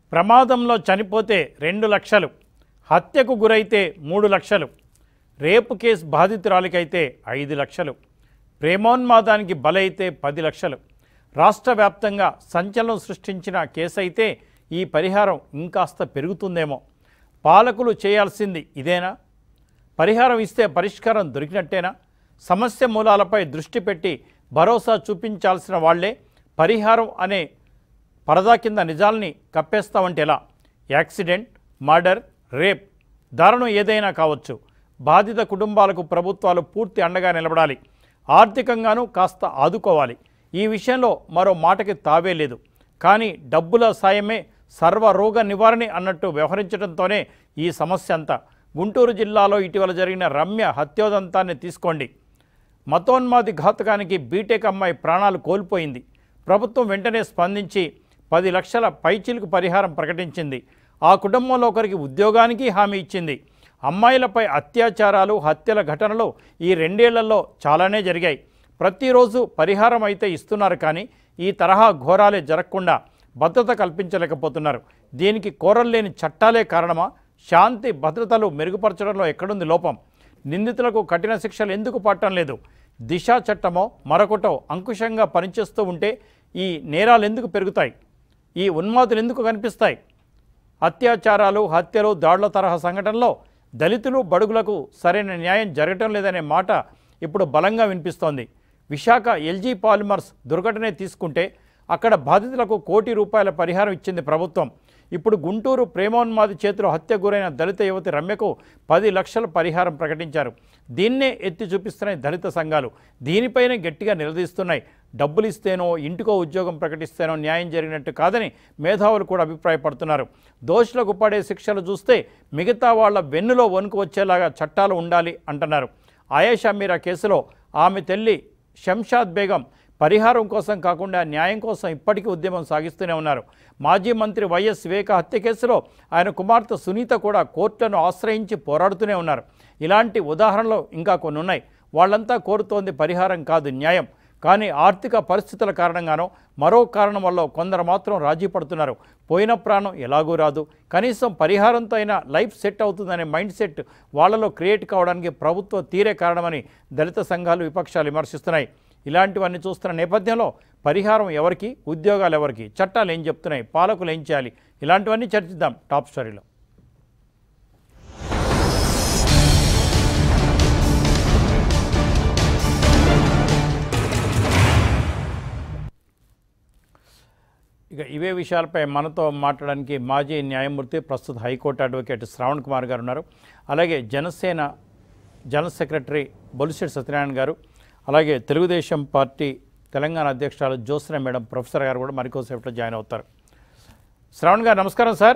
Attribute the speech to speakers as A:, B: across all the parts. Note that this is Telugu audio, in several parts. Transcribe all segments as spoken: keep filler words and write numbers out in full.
A: ప్రమాదంలో చనిపోతే రెండు లక్షలు, హత్యకు గురైతే మూడు లక్షలు, రేపు కేసు బాధితురాలికైతే ఐదు లక్షలు, ప్రేమోన్మాదానికి బలైతే పది లక్షలు. రాష్ట్ర వ్యాప్తంగా సంచలనం సృష్టించిన కేసు అయితే ఈ పరిహారం ఇంకాస్త పెరుగుతుందేమో. పాలకులు చేయాల్సింది ఇదేనా? పరిహారం ఇస్తే పరిష్కారం దొరికినట్టేనా? సమస్య మూలాలపై దృష్టి పెట్టి భరోసా చూపించాల్సిన వాళ్లే పరిహారం అనే పరదా కింద నిజాల్ని కప్పేస్తామంటే ఎలా? యాక్సిడెంట్, మర్డర్, రేప్, దారుణం ఏదైనా కావచ్చు. బాధిత కుటుంబాలకు ప్రభుత్వాలు పూర్తి అండగా నిలబడాలి. ఆర్థికంగానూ కాస్త ఆదుకోవాలి. ఈ విషయంలో మరో మాటకి తావే లేదు. కానీ డబ్బుల సాయమే సర్వరోగ నివారణ అన్నట్టు వ్యవహరించడంతోనే ఈ సమస్య అంతా. గుంటూరు జిల్లాలో ఇటీవల జరిగిన రమ్య హత్యోదంతాన్ని తీసుకోండి. మతోన్మాది ఘాతకానికి బీటెక్ అమ్మాయి ప్రాణాలు కోల్పోయింది. ప్రభుత్వం వెంటనే స్పందించి పది లక్షల పైచిలుకు పరిహారం ప్రకటించింది. ఆ కుటుంబంలో ఒకరికి ఉద్యోగానికి హామీ ఇచ్చింది. అమ్మాయిలపై అత్యాచారాలు, హత్యల ఘటనలు ఈ రెండేళ్లలో చాలానే జరిగాయి. ప్రతిరోజు పరిహారం అయితే ఇస్తున్నారు, కానీ ఈ తరహా ఘోరాలే జరగకుండా భద్రత కల్పించలేకపోతున్నారు. దీనికి కోరలేని చట్టాలే కారణమా? శాంతి భద్రతలు మెరుగుపరచడంలో ఎక్కడుంది లోపం? నిందితులకు కఠిన శిక్షలు ఎందుకు పట్టడం లేదు? దిశ చట్టమో మరొకటో అంకుశంగా పనిచేస్తూ ఉంటే ఈ నేరాలు ఎందుకు పెరుగుతాయి? ఈ ఉన్మాదులు ఎందుకు కనిపిస్తాయి? అత్యాచారాలు, హత్యలు, దాడుల తరహా సంఘటనలో దళితులు, బడుగులకు సరైన న్యాయం జరగటం లేదనే మాట ఇప్పుడు బలంగా వినిపిస్తోంది. విశాఖ ఎల్జీ పాలిమర్స్ దుర్ఘటనే తీసుకుంటే అక్కడ బాధితులకు కోటి రూపాయల పరిహారం ఇచ్చింది ప్రభుత్వం. ఇప్పుడు గుంటూరు ప్రేమోన్మాది చేతిలో హత్య గురైన దళిత యువతి రమ్యకు పది లక్షల పరిహారం ప్రకటించారు. దీన్నే ఎత్తి చూపిస్తున్నాయి దళిత సంఘాలు. దీనిపైనే గట్టిగా నిలదీస్తున్నాయి. డబ్బులు ఇస్తేనో, ఇంటికో ఉద్యోగం ప్రకటిస్తేనో న్యాయం జరిగినట్టు కాదని మేధావులు కూడా అభిప్రాయపడుతున్నారు. దోషులకు పడే శిక్షలు చూస్తే మిగతా వాళ్ల వెన్నులో వణుకు వచ్చేలాగా చట్టాలు ఉండాలి అంటున్నారు. ఆయేషా మీరా కేసులో ఆమె తల్లి శంషాద్ బేగం పరిహారం కోసం కాకుండా న్యాయం కోసం ఇప్పటికీ ఉద్యమం సాగిస్తూనే ఉన్నారు. మాజీ మంత్రి వైఎస్ వివేక హత్య కేసులో ఆయన కుమార్తె సునీత కూడా కోర్టులను ఆశ్రయించి పోరాడుతూనే ఉన్నారు. ఇలాంటి ఉదాహరణలు ఇంకా కొన్ని ఉన్నాయి. వాళ్ళంతా కోరుతోంది పరిహారం కాదు, న్యాయం. కానీ ఆర్థిక పరిస్థితుల కారణంగానో మరో కారణం వల్ల కొందరు మాత్రం రాజీ పడుతున్నారు. పోయిన ప్రాణం ఎలాగూ రాదు, కనీసం పరిహారంతో అయినా లైఫ్ సెట్ అవుతుందనే మైండ్ సెట్ వాళ్ళలో క్రియేట్ కావడానికి ప్రభుత్వ తీరే కారణమని దళిత సంఘాలు, విపక్షాలు విమర్శిస్తున్నాయి. ఇలాంటివన్నీ చూస్తున్న నేపథ్యంలో పరిహారం ఎవరికి, ఉద్యోగాలు ఎవరికి, చట్టాలు ఏం చెప్తున్నాయి, పాలకులు ఏం చేయాలి, ఇలాంటివన్నీ చర్చిద్దాం టాప్ స్టోరీలో. ఇక ఇవే విషయాలపై మనతో మాట్లాడడానికి మాజీ న్యాయమూర్తి, ప్రస్తుత హైకోర్టు అడ్వకేట్ శ్రావణ్ కుమార్ గారు ఉన్నారు. అలాగే జనసేన జనరల్ సెక్రటరీ బొలిశెట్టి సత్యనారాయణ గారు, అలాగే తెలుగుదేశం పార్టీ తెలంగాణ అధ్యక్షురాలు జ్యోత్స్న మేడం ప్రొఫెసర్ గారు కూడా మరికోసేపట్లో జాయిన్ అవుతారు. శ్రావణ్ గారు నమస్కారం సార్.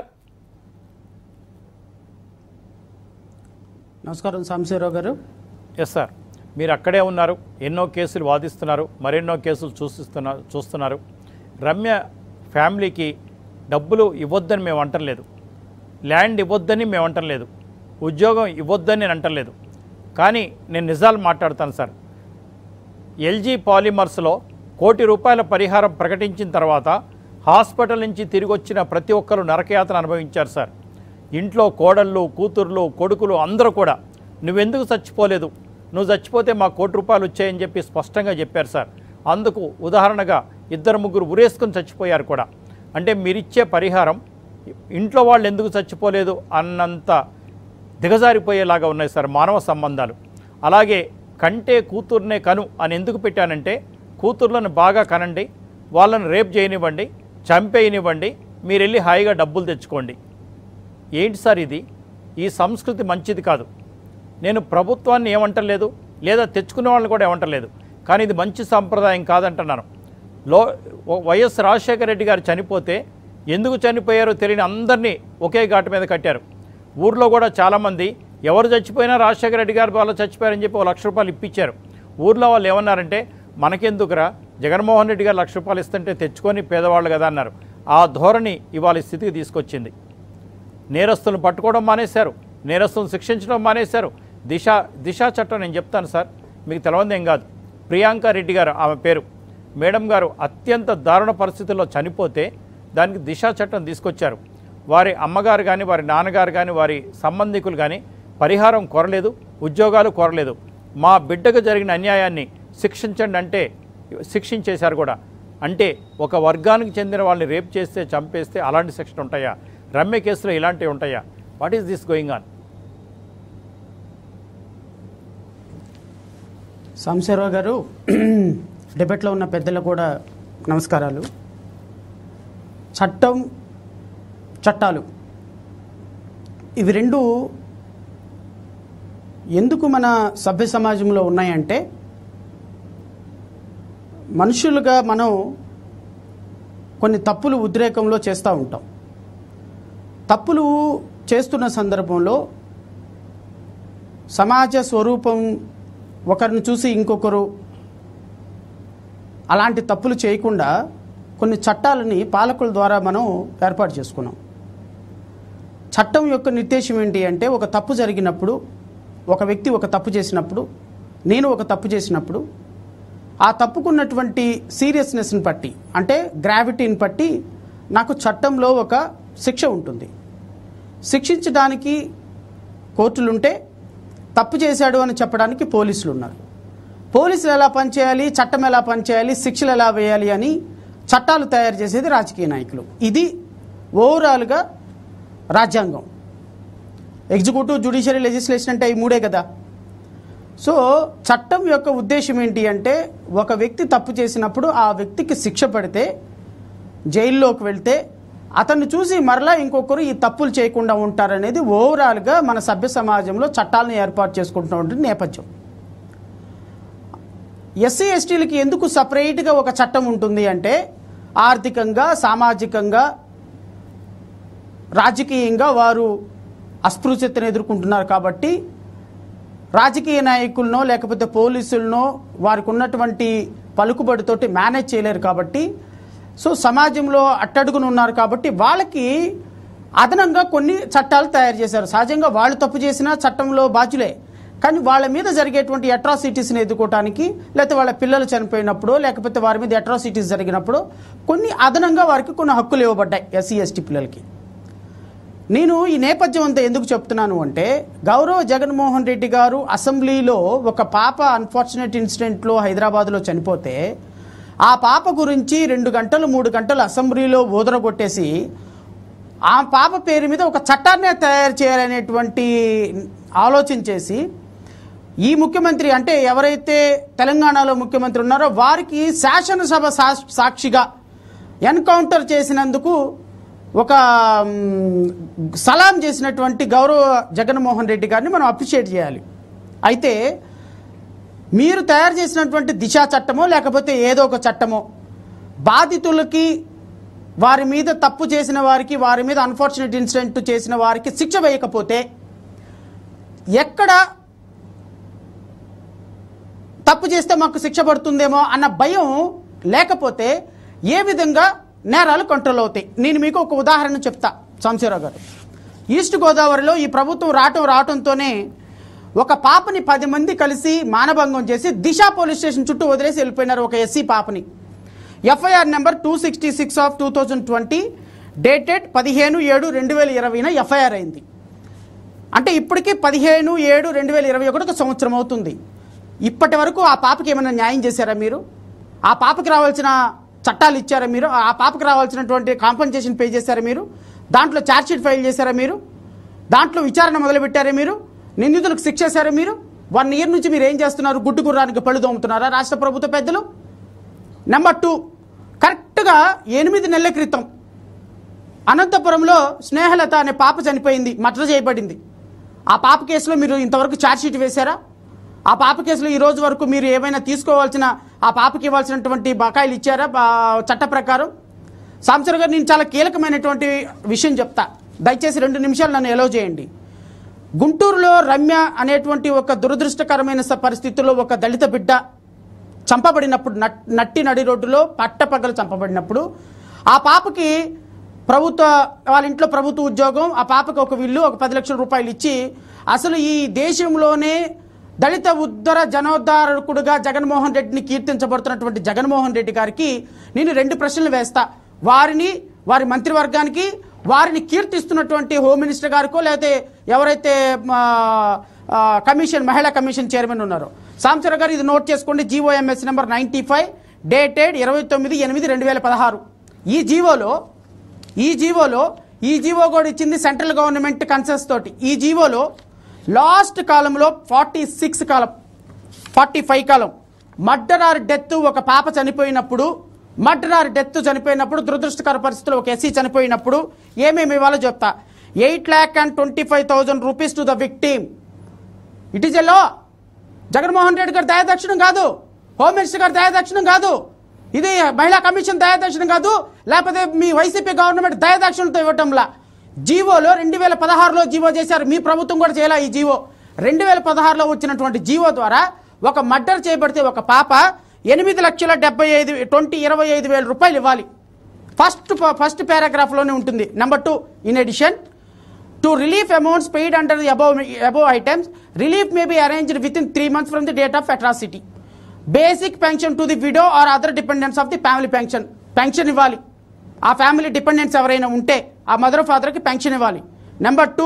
B: నమస్కారం సాంబశివరావు గారు.
A: ఎస్ సార్, మీరు అక్కడే ఉన్నారు, ఎన్నో కేసులు వాదిస్తున్నారు, మరెన్నో కేసులు చూసిస్తున్నారు చూస్తున్నారు రమ్య ఫ్యామిలీకి డబ్బులు ఇవ్వొద్దని మేము అంటలేదు, ల్యాండ్ ఇవ్వొద్దని మేము అంటలేదు, ఉద్యోగం ఇవ్వొద్దని నేను అంటలేదు. కానీ నేను నిజాలు మాట్లాడతాను సార్. ఎల్జీ పాలిమర్స్లో కోటి రూపాయల పరిహారం ప్రకటించిన తర్వాత హాస్పిటల్ నుంచి తిరిగి వచ్చిన ప్రతి ఒక్కరు నరకయాతన అనుభవించారు సార్. ఇంట్లో కోడళ్ళు, కూతుర్లు, కొడుకులు అందరూ కూడా నువ్వెందుకు చచ్చిపోలేదు, నువ్వు చచ్చిపోతే మా కోటి రూపాయలు వచ్చాయని చెప్పి స్పష్టంగా చెప్పారు సార్. అందుకు ఉదాహరణగా ఇద్దరు ముగ్గురు ఉరేసుకొని చచ్చిపోయారు కూడా. అంటే మీరిచ్చే పరిహారం ఇంట్లో వాళ్ళు ఎందుకు చచ్చిపోలేదు అన్నంత దిగజారిపోయేలాగా ఉన్నాయి సార్ మానవ సంబంధాలు. అలాగే కంటే కూతుర్నే కను అని ఎందుకు పెట్టానంటే, కూతుర్లను బాగా కనండి, వాళ్ళని రేప్ చేయనివ్వండి, చంపేయనివ్వండి, మీరు వెళ్ళి హాయిగా డబ్బులు తెచ్చుకోండి. ఏంటి సార్ ఇది? ఈ సంస్కృతి మంచిది కాదు. నేను ప్రభుత్వాన్ని ఏమంటలేదు, లేదా తెచ్చుకునే వాళ్ళని కూడా ఏమంటలేదు, కానీ ఇది మంచి సాంప్రదాయం కాదంటున్నాను. లో వైఎస్ రాజశేఖర రెడ్డి గారు చనిపోతే ఎందుకు చనిపోయారో తెలియని అందరినీ ఒకే ఘాటు మీద కట్టారు. ఊర్లో కూడా చాలామంది ఎవరు చచ్చిపోయినా రాజశేఖర రెడ్డి గారు వాళ్ళు చచ్చిపోయారని చెప్పి ఒక లక్ష రూపాయలు ఇప్పించారు. ఊర్లో వాళ్ళు ఏమన్నారంటే, మనకెందుకురా, జగన్మోహన్ రెడ్డి గారు లక్ష రూపాయలు ఇస్తుంటే తెచ్చుకొని పేదవాళ్ళు కదా అన్నారు. ఆ ధోరణి ఇవాళ స్థితికి తీసుకొచ్చింది. నేరస్తులను పట్టుకోవడం మానేశారు, నేరస్తులను శిక్షించడం మానేశారు. దిశ దిశ చట్టం నేను చెప్తాను సార్, మీకు తెలవంది ఏం కాదు. ప్రియాంక రెడ్డి గారు ఆమె పేరు, మేడం గారు అత్యంత దారుణ పరిస్థితుల్లో చనిపోతే దానికి దిశ చట్టం తీసుకొచ్చారు. వారి అమ్మగారు కానీ వారి నాన్నగారు కానీ వారి సంబంధికులు కానీ పరిహారం కోరలేదు, ఉద్యోగాలు కోరలేదు. మా బిడ్డకు జరిగిన అన్యాయాన్ని శిక్షించండి అంటే శిక్షించేశారు కూడా. అంటే ఒక వర్గానికి చెందిన వాళ్ళని రేప్ చేస్తే చంపేస్తే అలాంటి శిక్షలు ఉంటాయా? రమ్య కేసులో ఇలాంటివి ఉంటాయా? What is this going on?
B: Sambasiva Rao garu, డిబేట్లో ఉన్న పెద్దలకు కూడా నమస్కారాలు. చట్టం, చట్టాలు ఇవి రెండు ఎందుకు మన సభ్య సమాజంలో ఉన్నాయంటే, మనుషులుగా మనం కొన్ని తప్పులు ఉద్రేకంలో చేస్తూ ఉంటాం. తప్పులు చేస్తున్న సందర్భంలో సమాజ స్వరూపం ఒకరిని చూసి ఇంకొకరు అలాంటి తప్పులు చేయకుండా కొన్ని చట్టాలని పాలకుల ద్వారా మనం ఏర్పాటు చేసుకున్నాం. చట్టం యొక్క నిర్దేశం ఏంటి అంటే, ఒక తప్పు జరిగినప్పుడు, ఒక వ్యక్తి ఒక తప్పు చేసినప్పుడు, నేను ఒక తప్పు చేసినప్పుడు ఆ తప్పుకున్నటువంటి సీరియస్నెస్ని బట్టి, అంటే గ్రావిటీని బట్టి నాకు చట్టంలో ఒక శిక్ష ఉంటుంది. శిక్షించడానికి కోర్టులుంటే, తప్పు చేశాడు అని చెప్పడానికి పోలీసులు ఉన్నారు. పోలీసులు ఎలా పనిచేయాలి, చట్టం ఎలా పనిచేయాలి, శిక్షలు ఎలా వేయాలి అని చట్టాలు తయారు చేసేది రాజకీయ నాయకులు. ఇది ఓవరాల్గా రాజ్యాంగం. ఎగ్జిక్యూటివ్, జ్యుడిషియరీ, లెజిస్లేషన్ అంటే ఈ మూడే కదా. సో చట్టం యొక్క ఉద్దేశం ఏంటి అంటే, ఒక వ్యక్తి తప్పు చేసినప్పుడు ఆ వ్యక్తికి శిక్ష పడితే, జైల్లోకి వెళ్తే అతన్ని చూసి మరలా ఇంకొకరు ఈ తప్పులు చేయకుండా ఉంటారనేది ఓవరాల్గా మన సభ్య సమాజంలో చట్టాలను ఏర్పాటు చేసుకుంటున్న నేపథ్యం. ఎస్సీ ఎస్టీలకి ఎందుకు సపరేట్గా ఒక చట్టం ఉంటుంది అంటే, ఆర్థికంగా, సామాజికంగా, రాజకీయంగా వారు అస్పృశ్యతను ఎదుర్కొంటున్నారు కాబట్టి, రాజకీయ నాయకులనో లేకపోతే పోలీసులనో వారికి ఉన్నటువంటి పలుకుబడితోటి మేనేజ్ చేయలేరు కాబట్టి, సో సమాజంలో అట్టడుగున ఉన్నారు కాబట్టి వాళ్ళకి అదనంగా కొన్ని చట్టాలు తయారు చేశారు. సహజంగా వాళ్ళు తప్పు చేసినా చట్టంలో బాధ్యులే, కానీ వాళ్ళ మీద జరిగేటువంటి అట్రాసిటీస్ని ఎదుర్కోవడానికి, లేకపోతే వాళ్ళ పిల్లలు చనిపోయినప్పుడు, లేకపోతే వారి మీద అట్రాసిటీస్ జరిగినప్పుడు కొన్ని అదనంగా వారికి కొన్ని హక్కులు ఇవ్వబడ్డాయి ఎస్సీ ఎస్టీ పిల్లలకి. నేను ఈ నేపథ్యం అంతా ఎందుకు చెప్తున్నాను అంటే, గౌరవ జగన్మోహన్ రెడ్డి గారు అసెంబ్లీలో ఒక పాప అన్ఫార్చునేట్ ఇన్సిడెంట్లో హైదరాబాద్లో చనిపోతే, ఆ పాప గురించి రెండు గంటలు మూడు గంటలు అసెంబ్లీలో ఊదరగొట్టేసి ఆ పాప పేరు మీద ఒక చట్టాన్నే తయారు చేయాలనేటువంటి ఆలోచన చేసి, ఈ ముఖ్యమంత్రి అంటే ఎవరైతే తెలంగాణలో ముఖ్యమంత్రి ఉన్నారో వారికి శాసనసభ సాక్షిగా ఎన్కౌంటర్ చేసినందుకు ఒక సలాం చేసినటువంటి గౌరవ జగన్మోహన్ రెడ్డి గారిని మనం అప్రిషియేట్ చేయాలి. అయితే మీరు తయారు చేసినటువంటి దిశా చట్టమో లేకపోతే ఏదో ఒక చట్టమో బాధితులకి, వారి మీద తప్పు చేసిన వారికి, వారి మీద అన్ఫార్చునేట్ ఇన్సిడెంట్ చేసిన వారికి శిక్ష వేయకపోతే, ఎక్కడ తప్పు చేస్తే మాకు శిక్ష పడుతుందేమో అన్న భయం లేకపోతే ఏ విధంగా నేరాలు కంట్రోల్ అవుతాయి? నేను మీకు ఒక ఉదాహరణ చెప్తా సాంబశివరావు గారు. ఈస్ట్ గోదావరిలో ఈ ప్రభుత్వం రావటం రావటంతోనే ఒక పాపని పది మంది కలిసి మానభంగం చేసి దిశ పోలీస్ స్టేషన్ చుట్టూ వదిలేసి వెళ్ళిపోయినారు ఒక ఎస్సీ పాపని. FIR number two sixty six of two thousand twenty dated పదిహేను ఏడు రెండు వేల ఇరవైన ఎఫ్ఐఆర్ అయింది. అంటే ఇప్పటికీ పదిహేను ఏడు రెండు వేల ఇరవై ఒకటి ఒక సంవత్సరం అవుతుంది. ఇప్పటి వరకు ఆ పాపకి ఏమైనా న్యాయం చేశారా మీరు? ఆ పాపకి రావాల్సిన చట్టాలు ఇచ్చారా మీరు? ఆ పాపకి రావాల్సినటువంటి కాంపన్సేషన్ పే చేశారా మీరు? దాంట్లో ఛార్జ్షీట్ ఫైల్ చేశారా మీరు? దాంట్లో విచారణ మొదలుపెట్టారా మీరు? నిందితులకు శిక్ష చేశారా మీరు? వన్ ఇయర్ నుంచి మీరు ఏం చేస్తున్నారు? గుడ్డు గుర్రానికి పళ్ళు దోముతున్నారా రాష్ట్ర ప్రభుత్వ పెద్దలు? నెంబర్ టూ, కరెక్ట్గా ఎనిమిది నెలల క్రితం అనంతపురంలో స్నేహలత అనే పాప చనిపోయింది, మర్డర్ చేయబడింది. ఆ పాప కేసులో మీరు ఇంతవరకు ఛార్జ్షీట్ వేశారా? ఆ పాప కేసులో ఈ రోజు వరకు మీరు ఏమైనా తీసుకోవాల్సిన, ఆ పాపకి ఇవ్వాల్సినటువంటి బకాయిలు ఇచ్చారా చట్ట ప్రకారం? సాంబశివరావు గారు, నేను చాలా కీలకమైనటువంటి విషయం చెప్తా, దయచేసి రెండు నిమిషాలు నన్ను ఎలో చేయండి. గుంటూరులో రమ్య అనేటువంటి ఒక దురదృష్టకరమైన పరిస్థితుల్లో ఒక దళిత బిడ్డ చంపబడినప్పుడు, నట్టి నడి రోడ్డులో పట్టపగలు చంపబడినప్పుడు, ఆ పాపకి ప్రభుత్వ వాళ్ళ ఇంట్లో ప్రభుత్వ ఉద్యోగం, ఆ పాపకి ఒక విల్లు, ఒక పది లక్షల రూపాయలు ఇచ్చి, అసలు ఈ దేశంలోనే దళిత ఉద్ధర జనోద్ధారకుడుగా జగన్మోహన్ రెడ్డిని కీర్తించబడుతున్నటువంటి జగన్మోహన్ రెడ్డి గారికి నేను రెండు ప్రశ్నలు వేస్తా. వారిని, వారి మంత్రివర్గానికి వారిని కీర్తిస్తున్నటువంటి హోమ్ మినిస్టర్ గారికో లేకపోతే ఎవరైతే కమిషన్ మహిళా కమిషన్ చైర్మన్ ఉన్నారో సాంబశివరావు గారు ఇది నోట్ చేసుకోండి. GOMS number ninety five dated ఇరవై తొమ్మిది ఎనిమిది రెండు వేల పదహారు. ఈ జీవోలో ఈ జీవోలో ఈ జీవో కూడా ఇచ్చింది సెంట్రల్ గవర్నమెంట్ కన్సెన్స్ తోటి. ఈ జీవోలో లాస్ట్ కాలంలో ఫార్టీ సిక్స్ కాలం ఫార్టీ ఫైవ్ కాలం మర్డర్ ఆర్ డెత్ ఒక పాప చనిపోయినప్పుడు మర్డర్ ఆర్ డెత్ చనిపోయినప్పుడు దురదృష్టకర పరిస్థితుల్లో ఒక ఎస్సీ చనిపోయినప్పుడు ఏమేమి ఇవ్వాలో చెప్తా. Eight lakh and twenty five thousand rupees to the victim. It is a law. Jaganmohan Reddy గారి దయాదక్షిణం కాదు, హోమ్ మినిస్టర్ గారి దయాదక్షిణం కాదు, ఇది మహిళా కమిషన్ దయాదక్షిణం కాదు, లేకపోతే మీ వైసీపీ గవర్నమెంట్ దయాదక్షిణతో ఇవ్వటంలా. జీవోలో రెండు వేల పదహారులో జీవో చేశారు, మీ ప్రభుత్వం కూడా చేయాల. ఈ జీవో రెండు వేల పదహారులో వచ్చినటువంటి జీవో ద్వారా ఒక మర్డర్ చేయబడితే ఒక పాప ఎనిమిది లక్షల డెబ్బై ఐదు ట్వంటీ ఇరవై ఐదు వేల రూపాయలు ఇవ్వాలి. ఫస్ట్ ఫస్ట్ పారాగ్రాఫ్లోనే ఉంటుంది. Number two, in addition to relief amounts paid under the above above items relief may be arranged within three months from the date of atrocity. Basic pension to the widow or other dependents of the family pension. Pension ఇవ్వాలి. ఆ ఫ్యామిలీ డిపెండెంట్స్ ఎవరైనా ఉంటే ఆ మదర్ ఫాదర్కి పెన్షన్ ఇవ్వాలి. Number two,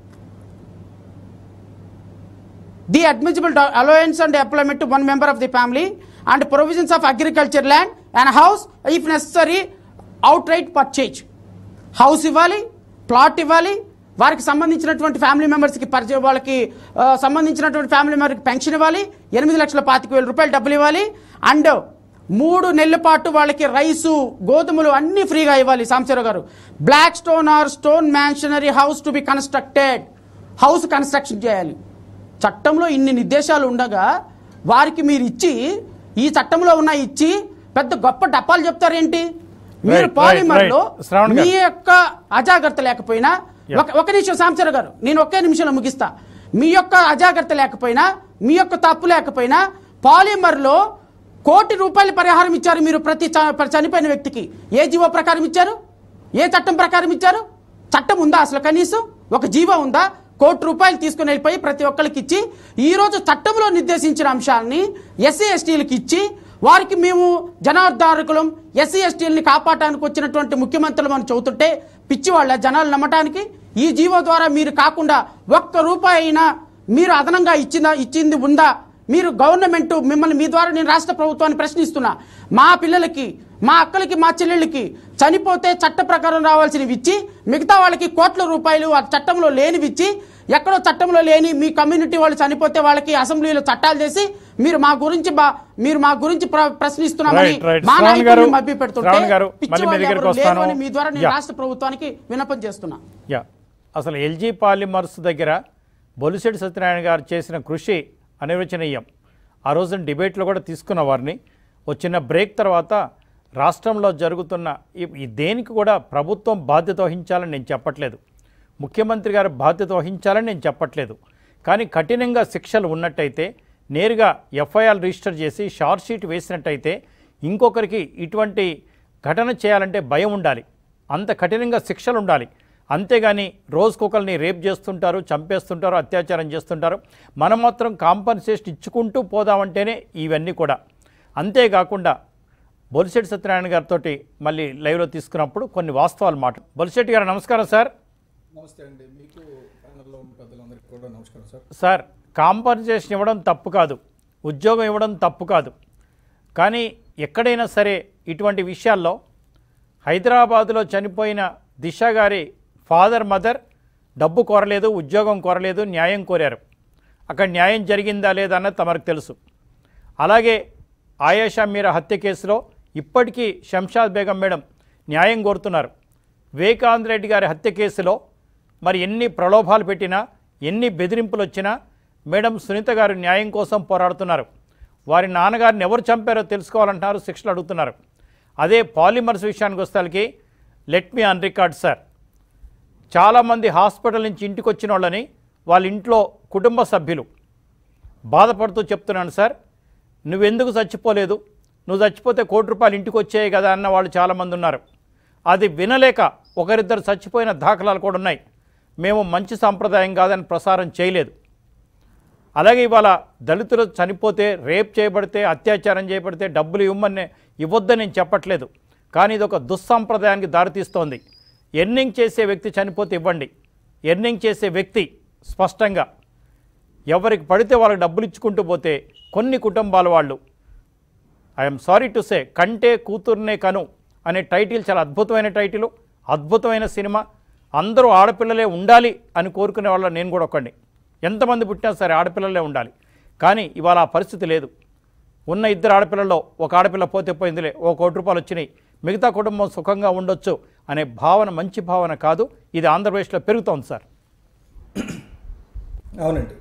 B: the admissible allowance and employment to one member of the family and provisions of agriculture land and house if necessary outright purchase. House ఇవ్వాలి, ప్లాట్ ఇవ్వాలి, వారికి సంబంధించినటువంటి ఫ్యామిలీ మెంబర్స్కి పరిచయం వాళ్ళకి సంబంధించినటువంటి ఫ్యామిలీ మెంబర్కి పెన్షన్ ఇవ్వాలి, ఎనిమిది లక్షల పాతిక వేల రూపాయలు డబ్బులు ఇవ్వాలి, అండ్ మూడు నెలల పాటు వాళ్ళకి రైసు గోధుమలు అన్నీ ఫ్రీగా ఇవ్వాలి. Sambasiva Rao garu, black stone or stone masonry house to be constructed. House construction చేయాలి. చట్టంలో ఇన్ని నిర్దేశాలు ఉండగా వారికి మీరు ఇచ్చి ఈ చట్టంలో ఉన్న ఇచ్చి పెద్ద గొప్ప డప్పాలు చెప్తారేంటి? మీరు పాలిమర్లో మీ యొక్క అజాగ్రత్త లేకపోయినా ఒక ఒక నిమిషం సాంబశివరావు గారు, నేను ఒకే నిమిషంలో ముగిస్తా. మీ యొక్క అజాగ్రత్త లేకపోయినా మీ యొక్క తప్పు లేకపోయినా పాలిమర్లో కోటి రూపాయల పరిహారం ఇచ్చారు మీరు ప్రతి చనిపోయిన వ్యక్తికి. ఏ జీవో ప్రకారం ఇచ్చారు? ఏ చట్టం ప్రకారం ఇచ్చారు? చట్టం ఉందా అసలు? కనీసం ఒక జీవో ఉందా? కోటి రూపాయలు తీసుకుని వెళ్ళిపోయి ప్రతి ఒక్కరికి ఇచ్చి ఈరోజు చట్టంలో నిర్దేశించిన అంశాలని ఎస్సీ ఎస్టీలకు ఇచ్చి వారికి మేము జనార్దారకులం ఎస్సీ ఎస్టీలని కాపాడటానికి వచ్చినటువంటి ముఖ్యమంత్రులు మనం చెబుతుంటే పిచ్చి వాళ్ళ జనాలు నమ్మటానికి. ఈ జీవో ద్వారా మీరు కాకుండా ఒక్క రూపాయి అయినా మీరు అదనంగా ఇచ్చిన ఇచ్చింది ఉందా? మీరు గవర్నమెంట్ మిమ్మల్ని మీ ద్వారా నేను రాష్ట్ర ప్రభుత్వాన్ని ప్రశ్నిస్తున్నా. మా పిల్లలకి, మా అక్కలకి, మా చెల్లెళ్ళకి చనిపోతే చట్ట ప్రకారం రావాల్సినవి ఇచ్చి మిగతా వాళ్ళకి కోట్ల రూపాయలు ఆ చట్టంలో లేనివి ఇచ్చి ఎక్కడో చట్టంలో లేని మీ కమ్యూనిటీ వాళ్ళు చనిపోతే వాళ్ళకి అసెంబ్లీలో చట్టాలు చేసి మీరు మా గురించి మీరు మా గురించి ప్రశ్నిస్తున్నామని మా నాయకుడిని మభ్య పెడుతుంటే మీ ద్వారా నేను రాష్ట్ర ప్రభుత్వానికి విన్నపం చేస్తున్నా.
A: యా అసలు ఎల్జీ పాలిమర్స్ దగ్గర బొలిశెట్టి సత్యనారాయణ గారు చేసిన కృషి అనిర్వచనీయం. ఆ రోజున డిబేట్లో కూడా తీసుకున్న వారిని. వచ్చిన బ్రేక్ తర్వాత రాష్ట్రంలో జరుగుతున్న ఈ దేనికి కూడా ప్రభుత్వం బాధ్యత వహించాలని నేను చెప్పట్లేదు, ముఖ్యమంత్రి గారు బాధ్యత వహించాలని నేను చెప్పట్లేదు. కానీ కఠినంగా శిక్షలు ఉన్నట్టయితే నేరుగా ఎఫ్ఐఆర్ రిజిస్టర్ చేసి షార్ట్ షీట్ వేసినట్టయితే ఇంకొకరికి ఇటువంటి ఘటన చేయాలంటే భయం ఉండాలి, అంత కఠినంగా శిక్షలు ఉండాలి. అంతేగాని రోజుకొకరిని రేప్ చేస్తుంటారు, చంపేస్తుంటారు, అత్యాచారం చేస్తుంటారు. మనం మాత్రం కాంపన్సేషన్ ఇచ్చుకుంటూ పోదామంటేనే ఇవన్నీ కూడా. అంతేకాకుండా బొలిశెట్టి సత్యనారాయణ గారితో మళ్ళీ లైవ్లో తీసుకున్నప్పుడు కొన్ని వాస్తవాలు మాట. బొలిశెట్టి గారు నమస్కారం సార్.
C: నమస్తే అండి, మీకు ప్యానెల్లో ఉన్న పెద్దలందరికీ కూడా నమస్కారం సార్.
A: సార్, కాంపన్సేషన్ ఇవ్వడం తప్పు కాదు, ఉద్యోగం ఇవ్వడం తప్పు కాదు. కానీ ఎక్కడైనా సరే ఇటువంటి విషయాల్లో హైదరాబాదులో చనిపోయిన దిశ గారి ఫాదర్ మదర్ డబ్బు కోరలేదు, ఉద్యోగం కోరలేదు, న్యాయం కోరారు. అక్కడ న్యాయం జరిగిందా లేదా అన్నది తమకు తెలుసు. అలాగే ఆయేషా మీరా హత్య కేసులో ఇప్పటికీ శంషాద్ బేగం మేడం న్యాయం కోరుతున్నారు. వివేకానంద రెడ్డి గారి హత్య కేసులో మరి ఎన్ని ప్రలోభాలు పెట్టినా, ఎన్ని బెదిరింపులు వచ్చినా మేడం సునీత గారు న్యాయం కోసం పోరాడుతున్నారు. వారి నాన్నగారిని ఎవరు చంపారో తెలుసుకోవాలంటున్నారు, శిక్షలు అడుగుతున్నారు. అదే పాలిమర్స్ విషయానికి వస్తానికి let me on record sir, చాలామంది హాస్పిటల్ నుంచి ఇంటికి వచ్చిన వాళ్ళని వాళ్ళ ఇంట్లో కుటుంబ సభ్యులు బాధపడుతూ చెప్తున్నాను సార్, నువ్వెందుకు చచ్చిపోలేదు, నువ్వు చచ్చిపోతే కోటి రూపాయలు ఇంటికి వచ్చాయి కదా అన్న వాళ్ళు చాలామంది ఉన్నారు. అది వినలేక ఒకరిద్దరు చచ్చిపోయిన దాఖలాలు కూడా ఉన్నాయి. మేము మంచి సాంప్రదాయం కాదని ప్రసారం చేయలేదు. అలాగే ఇవాళ దళితులు చనిపోతే, రేప్ చేయబడితే, అత్యాచారం చేయబడితే డబ్బులు ఇవ్వమని ఇవ్వద్దని నేను చెప్పట్లేదు. కానీ ఇది ఒక దుస్సాంప్రదాయానికి దారితీస్తోంది. ఎర్నింగ్ చేసే వ్యక్తి చనిపోతే ఇవ్వండి. ఎర్నింగ్ చేసే వ్యక్తి స్పష్టంగా ఎవరికి పడితే వాళ్ళకి డబ్బులు ఇచ్చుకుంటూ పోతే కొన్ని కుటుంబాల వాళ్ళు, ఐఎమ్ సారీ టు సే, కంటే కూతుర్నే కను అనే టైటిల్ చాలా అద్భుతమైన టైటిల్, అద్భుతమైన సినిమా. అందరూ ఆడపిల్లలే ఉండాలి అని కోరుకునే వాళ్ళ నేను కూడా ఒకండి. ఎంతమంది పుట్టినా సరే ఆడపిల్లలే ఉండాలి. కానీ ఇవాళ ఆ పరిస్థితి లేదు. ఉన్న ఇద్దరు ఆడపిల్లల్లో ఒక ఆడపిల్ల పోతే పోయిందిలే, ఓ కోటి రూపాయలు వచ్చినాయి, మిగతా కుటుంబం సుఖంగా ఉండొచ్చు అనే భావన మంచి భావన కాదు. ఇది ఆంధ్రప్రదేశ్లో పెరుగుతోంది సార్.
C: అవునండి,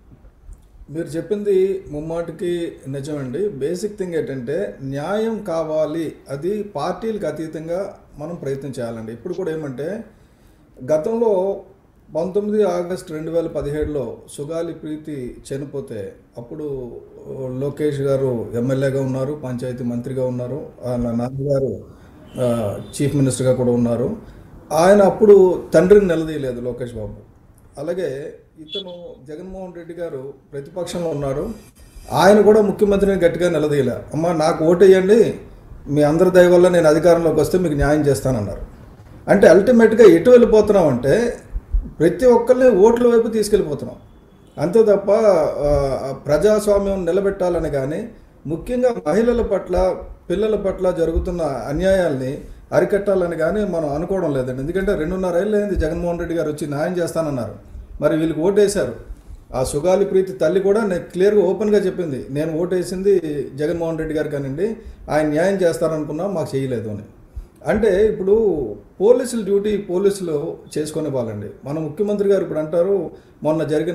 C: మీరు చెప్పింది ముమ్మాటికి నిజమండి. బేసిక్ థింగ్ ఏంటంటే న్యాయం కావాలి, అది పార్టీలకు అతీతంగా మనం ప్రయత్నం చేయాలండి. ఇప్పుడు కూడా ఏమంటే గతంలో పంతొమ్మిది ఆగస్టు రెండు వేల పదిహేడులో సుగాలి ప్రీతి చనిపోతే అప్పుడు లోకేష్ గారు ఎమ్మెల్యేగా ఉన్నారు, పంచాయతీ మంత్రిగా ఉన్నారు, నాన్నగారు చీఫ్ మినిస్టర్గా కూడా ఉన్నారు. ఆయన అప్పుడు తండ్రిని నిలదీయలేదు లోకేష్ బాబు. అలాగే ఇతను జగన్మోహన్ రెడ్డి గారు ప్రతిపక్షంలో ఉన్నారు, ఆయన కూడా ముఖ్యమంత్రిని గట్టిగా నిలదీయలే. అమ్మ నాకు ఓటేయండి, మీ అందరి దయ వల్ల నేను అధికారంలోకి వస్తే మీకు న్యాయం చేస్తానన్నారు. అంటే అల్టిమేట్గా ఎటు వెళ్ళిపోతున్నాం అంటే ప్రతి ఒక్కరిని ఓట్ల వైపు తీసుకెళ్ళిపోతున్నాం. అంతే తప్ప ప్రజాస్వామ్యం నిలబెట్టాలని కానీ, ముఖ్యంగా మహిళల పట్ల పిల్లల పట్ల జరుగుతున్న అన్యాయాల్ని అరికట్టాలని కానీ మనం అనుకోవడం లేదండి. ఎందుకంటే రెండున్నర ఏళ్ళు అయింది జగన్మోహన్ రెడ్డి గారు వచ్చి న్యాయం చేస్తానన్నారు. మరి వీళ్ళకి ఓటేశారు. ఆ సుగాలి ప్రీతి తల్లి కూడా నేను క్లియర్గా ఓపెన్గా చెప్పింది, నేను ఓటేసింది జగన్మోహన్ రెడ్డి గారు కానివ్వండి, ఆయన న్యాయం చేస్తారనుకున్నా మాకు చేయలేదు అని. అంటే ఇప్పుడు పోలీసుల డ్యూటీ పోలీసులు చేసుకునే వాళ్ళండి. మన ముఖ్యమంత్రి గారు ఇప్పుడు అంటారు, మొన్న జరిగిన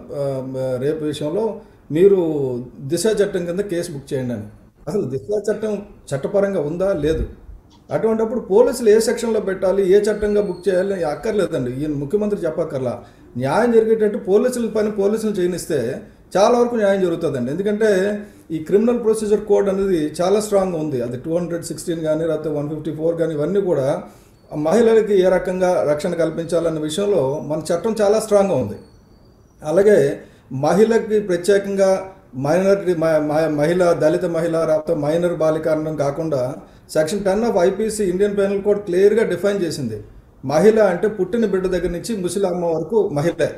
C: రేపు విషయంలో మీరు దిశ చట్టం కింద కేసు బుక్ చేయండి అని. అసలు దిశ చట్టం చట్టపరంగా ఉందా? లేదు. అటువంటిప్పుడు పోలీసులు ఏ సెక్షన్లో పెట్టాలి, ఏ చట్టంగా బుక్ చేయాలి అక్కర్లేదండి. ఈయన ముఖ్యమంత్రి చెప్పక్కర్లా. న్యాయం జరిగేటట్టు పోలీసుల పని పోలీసులు చేయనిస్తే చాలా వరకు న్యాయం జరుగుతుందండి. ఎందుకంటే ఈ క్రిమినల్ ప్రొసీజర్ కోడ్ అనేది చాలా స్ట్రాంగ్గా ఉంది. అది టూ హండ్రెడ్ సిక్స్టీన్ కానీ లేకపోతే వన్ ఫిఫ్టీ ఫోర్ కానీ ఇవన్నీ కూడా మహిళలకి ఏ రకంగా రక్షణ కల్పించాలన్న విషయంలో మన చట్టం చాలా స్ట్రాంగ్గా ఉంది. అలాగే మహిళకి ప్రత్యేకంగా మైనారిటీ మహిళ దళిత మహిళ లేకపోతే మైనర్ బాలికారణం కాకుండా section ten of IPC Indian penal code క్లియర్గా డిఫైన్ చేసింది. మహిళ అంటే పుట్టిన బిడ్డ దగ్గర నుంచి ముసలమ్మ వరకు మహిళే.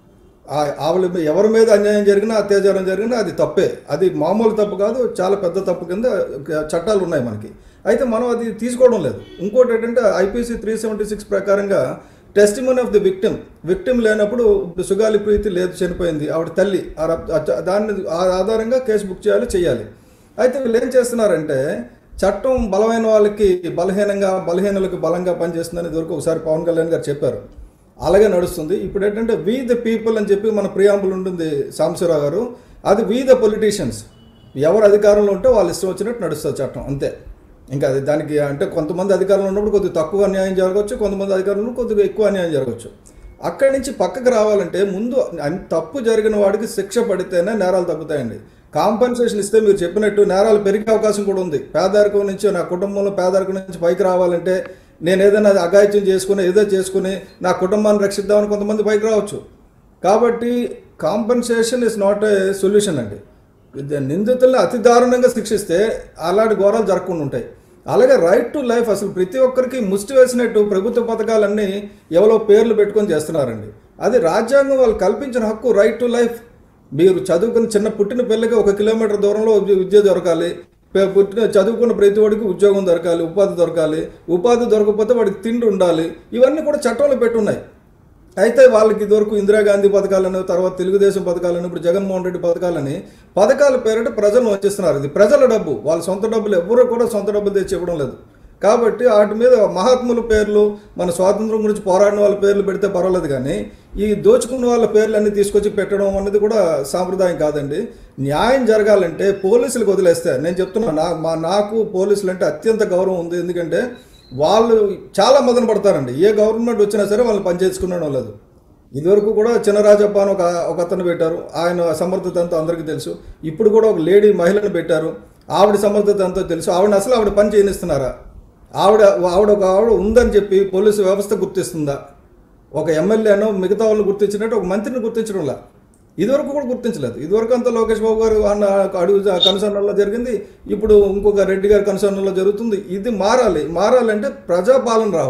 C: ఆవిడ ఎవరి మీద అన్యాయం జరిగినా అత్యాచారం జరిగినా అది తప్పే. అది మామూలు తప్పు కాదు, చాలా పెద్ద తప్పు కింద చట్టాలు ఉన్నాయి మనకి. అయితే మనం అది తీసుకోవడం లేదు. ఇంకోటి ఏంటంటే ఐపీసీ త్రీ సెవెంటీ సిక్స్ ప్రకారంగా testimony of the victim victim లేనప్పుడు సుగాలి ప్రీతి లేదు, చనిపోయింది, ఆవిడ తల్లి, దాన్ని ఆధారంగా కేసు బుక్ చేయాలి చేయాలి. అయితే వీళ్ళు ఏం చేస్తున్నారంటే చట్టం బలమైన వాళ్ళకి బలహీనంగా బలహీనులకు బలంగా పనిచేస్తుందని ఇదివరకు ఒకసారి పవన్ కళ్యాణ్ గారు చెప్పారు. అలాగే నడుస్తుంది. ఇప్పుడు ఏంటంటే వీ ద పీపుల్ అని చెప్పి మన ప్రియాంబుల్ ఉంటుంది సాంబశివరావు గారు, అది వీ ద పొలిటీషియన్స్. ఎవరు అధికారంలో ఉంటే వాళ్ళు ఇష్టం వచ్చినట్టు నడుస్తుంది చట్టం, అంతే. ఇంకా అది దానికి అంటే కొంతమంది అధికారంలో ఉన్నప్పుడు కొద్దిగా తక్కువ అన్యాయం జరగవచ్చు, కొంతమంది అధికారంలో కొద్దిగా ఎక్కువ అన్యాయం జరగవచ్చు. అక్కడి నుంచి పక్కకు రావాలంటే ముందు తప్పు జరిగిన వాడికి శిక్ష పడితేనే నేరాలు తగ్గుతాయండి. కాంపన్సేషన్ ఇస్తే మీరు చెప్పినట్టు నేరాలు పెరిగే అవకాశం కూడా ఉంది. పేదరికం నుంచి నా కుటుంబంలో పేదరికం నుంచి పైకి రావాలంటే నేను ఏదైనా అఘాయిత్యం చేసుకుని ఏదో చేసుకుని నా కుటుంబాన్ని రక్షిద్దామని కొంతమంది పైకి రావచ్చు. కాబట్టి compensation is not a solution అండి. నిందితుల్ని అతి దారుణంగా శిక్షిస్తే అలాంటి ఘోరాలు జరగకుండా ఉంటాయి. అలాగే రైట్ టు లైఫ్, అసలు ప్రతి ఒక్కరికి ముష్టి వేసినట్టు ప్రభుత్వ పథకాలన్నీ ఎవరో పేర్లు పెట్టుకొని చేస్తున్నారండి. అది రాజ్యాంగం వాళ్ళు కల్పించిన హక్కు, రైట్ టు లైఫ్. మీరు చదువుకున్న చిన్న పుట్టిన పిల్లకి ఒక కిలోమీటర్ దూరంలో విద్య దొరకాలి, పుట్టిన చదువుకున్న ప్రతి వాడికి ఉద్యోగం దొరకాలి, ఉపాధి దొరకాలి, ఉపాధి దొరకకపోతే వాడికి తిండి ఉండాలి. ఇవన్నీ కూడా చట్టంలో పెట్టున్నాయి. అయితే వాళ్ళకి ఇదివరకు ఇందిరాగాంధీ పథకాలను, తర్వాత తెలుగుదేశం పథకాలను, ఇప్పుడు జగన్మోహన్ రెడ్డి పథకాలని పథకాల పేరిట ప్రజలను వచ్చేస్తున్నారు. ఇది ప్రజల డబ్బు, వాళ్ళ సొంత డబ్బులు ఎవరూ కూడా సొంత డబ్బులు తెచ్చి ఇవ్వడం లేదు. కాబట్టి వాటి మీద మహాత్ముల పేర్లు, మన స్వాతంత్రం గురించి పోరాడిన వాళ్ళ పేర్లు పెడితే పర్వాలేదు, కానీ ఈ దోచుకున్న వాళ్ళ పేర్లు అన్నీ తీసుకొచ్చి పెట్టడం అనేది కూడా సాంప్రదాయం కాదండి. న్యాయం జరగాలంటే పోలీసులకు వదిలేస్తే, నేను చెప్తున్నా నా మా నాకు పోలీసులు అంటే అత్యంత గౌరవం ఉంది. ఎందుకంటే వాళ్ళు చాలా మదన పడతారండి. ఏ గవర్నమెంట్ వచ్చినా సరే వాళ్ళని పనిచేసుకునడం లేదు. ఇదివరకు కూడా చినరాజప్ప అని ఒక ఒక అతను పెట్టారు, ఆయన సమర్థత ఎంతో అందరికీ తెలుసు. ఇప్పుడు కూడా ఒక లేడీ మహిళను పెట్టారు, ఆవిడ సమర్థత ఎంతో తెలుసు. ఆవిడని అసలు ఆవిడ పని చేయనిస్తున్నారా? ఆవిడ ఆవిడ ఒక ఆవిడ ఉందని చెప్పి పోలీసు వ్యవస్థ గుర్తిస్తుందా? ఒక ఎమ్మెల్యేనో మిగతా వాళ్ళు గుర్తించినట్టు ఒక మంత్రిని గుర్తించడంలా. ఇదివరకు కూడా గుర్తించలేదు. ఇదివరకు అంతా లోకేష్ బాబు గారు అన్న అడుగు కనుసరణలో జరిగింది, ఇప్పుడు ఇంకొక రెడ్డి గారి కనుసరణలో జరుగుతుంది. ఇది మారాలి. మారాలంటే ప్రజాపాలన రావాలి.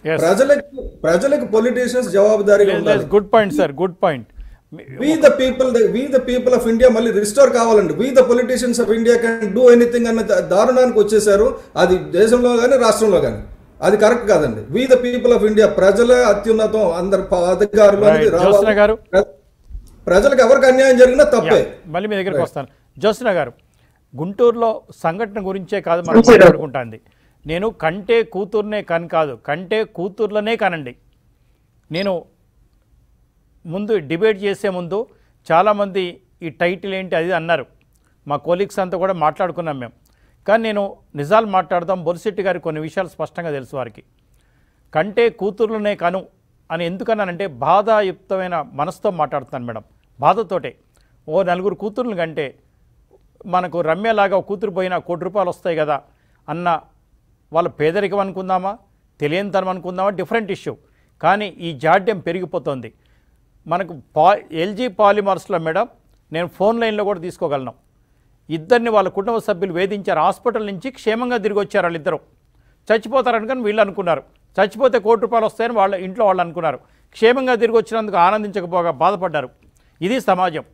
C: ప్రజలకు ప్రజలకు పొలిటీషియన్స్ జవాబుదారీగా ఉండాలి.
A: Good point sir, good point.
C: We the people we the people of India మళ్ళీ రిస్టోర్ కావాలండి. We the politicians of India can do anything అన్న దారుణానికి వచ్చేసారు. అది దేశంలో కానీ రాష్ట్రంలో కానీ అది కరెక్ట్ కాదండి. We the people of India, ప్రజలే అత్యున్నతం, అందరు అధికారులు అనేది రావాలి. ప్రజలకు ఎవరికి అన్యాయం జరిగినా తప్పే.
A: మళ్ళీ మీ దగ్గరకు వస్తాను. జ్యోత్స్న గారు, గుంటూరులో సంఘటన గురించే కాదు మనం మాట్లాడుకుంటుంది. నేను కంటే కూతుర్నే కని కాదు, కంటే కూతుర్లనే కనండి. నేను ముందు డిబేట్ చేసే ముందు చాలామంది ఈ టైటిల్ ఏంటి అది అన్నారు. మా కోలీగ్స్ అంతా కూడా మాట్లాడుకున్నాం మేము. కానీ నేను నిజాలు మాట్లాడదాం. బొలిశెట్టి గారి కొన్ని విషయాలు స్పష్టంగా తెలుసు వారికి. కంటే కూతుర్లనే కను అని ఎందుకన్నానంటే బాధాయుక్తమైన మనసుతో మాట్లాడుతున్నాను మేడం. బాధతోటే ఓ నలుగురు కూతుర్లు కంటే మనకు రమ్యలాగా కూతురు పోయినా కోటి రూపాయలు వస్తాయి కదా అన్న వాళ్ళ పేదరికం అనుకుందామా, తెలియనితనం అనుకుందామా, డిఫరెంట్ ఇష్యూ. కానీ ఈ జాడ్యం పెరిగిపోతుంది. మనకు పా ఎల్జీ పాలిమర్స్లో మేడం నేను ఫోన్ లైన్లో కూడా తీసుకోగలను. ఇద్దరిని వాళ్ళ కుటుంబ సభ్యులు వేధించారు. హాస్పిటల్ నుంచి క్షేమంగా తిరిగి వచ్చారు. వాళ్ళిద్దరూ చచ్చిపోతారనుకొని వీళ్ళు అనుకున్నారు. చచ్చిపోతే కోటి రూపాయలు వస్తాయని వాళ్ళ ఇంట్లో వాళ్ళు అనుకున్నారు. క్షేమంగా తిరిగి వచ్చినందుకు ఆనందించకపోగా బాధపడ్డారు. ఇది సమాజం.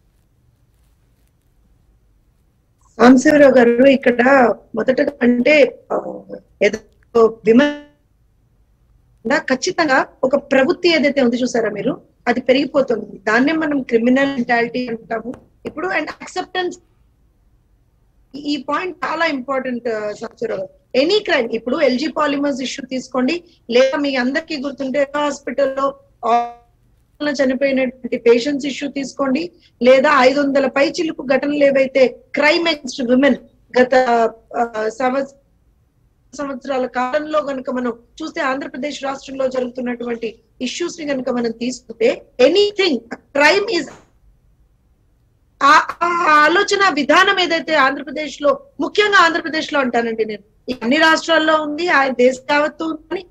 D: సాంబశివరావు గారు, ఇక్కడ మొదటగా అంటే ఏదో విమర్శ ఖచ్చితంగా ఒక ప్రవృత్తి ఏదైతే ఉంది చూసారా మీరు, అది పెరిగిపోతుంది. దాన్నే మనం క్రిమినల్ మెంటాలిటీ అంటాము ఇప్పుడు. అండ్ యాక్సెప్టెన్స్, ఈ పాయింట్ చాలా important Sambasiva Rao garu. Any crime, ఇప్పుడు ఎల్జీ పాలిమర్స్ ఇష్యూ తీసుకోండి, లేదా మీ అందరికీ గుర్తుంటే హాస్పిటల్లో చనిపోయినటువంటి పేషెంట్స్ ఇష్యూ తీసుకోండి, లేదా ఐదు వందల పై చిలుకు ఘటనలు ఏవైతే క్రైమ్ అగైన్స్ట్ విమెన్ గత సంవత్సరాల కాలంలో కనుక మనం చూస్తే ఆంధ్రప్రదేశ్ రాష్ట్రంలో జరుగుతున్నటువంటి ఇష్యూస్ ని కనుక మనం తీసుకుంటే ఎనీథింగ్ క్రైమ్ ఈజ్ ఆ ఆలోచన విధానం ఏదైతే ఆంధ్రప్రదేశ్ లో, ముఖ్యంగా ఆంధ్రప్రదేశ్ లో అంటానండి నేను, అన్ని రాష్ట్రాల్లో ఉంది, ఆ దేశ యావత్తు ఉంది,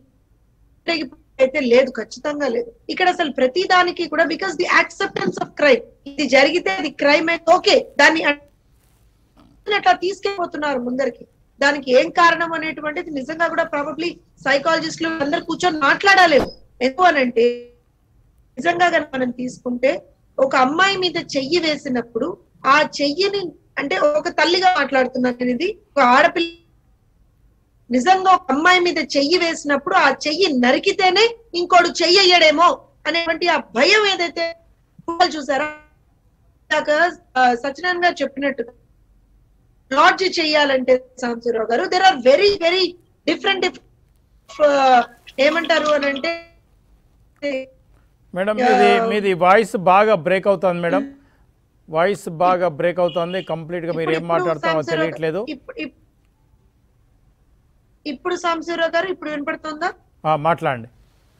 D: అయితే లేదు, ఖచ్చితంగా లేదు. ఇక్కడ అసలు ప్రతి దానికి కూడా because the acceptance of crime, ఇది జరిగితే అది క్రైమ్ అయితే ఓకే, దాన్ని అట్లా తీసుకెళ్ళిపోతున్నారు ముందరికి. దానికి ఏం కారణం అనేటువంటిది నిజంగా కూడా ప్రాబబ్లీ సైకాలజిస్టులు అందరు కూర్చొని మాట్లాడాలేము. ఎందుకు అనంటే నిజంగా కనుక మనం తీసుకుంటే ఒక అమ్మాయి మీద చెయ్యి వేసినప్పుడు ఆ చెయ్యిని, అంటే ఒక తల్లిగా మాట్లాడుతున్నాను, ఇది ఒక ఆడపిల్ల నిజంగా ఒక అమ్మాయి మీద చెయ్యి వేసినప్పుడు ఆ చెయ్యి నరికితేనే ఇంకోడు చెయ్యి అయ్యాడేమో అనేటువంటి ఆ భయం ఏదైతే చూసారా, సత్యనారాయణ గారు చెప్పినట్టు లాడ్జ్ చెయ్యాలంటే Sambasiva Rao garu, there are very very different ఏమంటారు అని అంటే.
A: మేడం మీది మీది వాయిస్ బాగా బ్రేక్ అవుతుంది మేడం, వాయిస్ బాగా బ్రేక్ అవుతుంది కంప్లీట్ గా. మీరు ఏం మాట్లాడుతామో తెలియట్లేదు.
D: ఇప్పుడు సాంబశివరావు గారు ఇప్పుడు వినపడుతుందా?
A: మాట్లాడండి.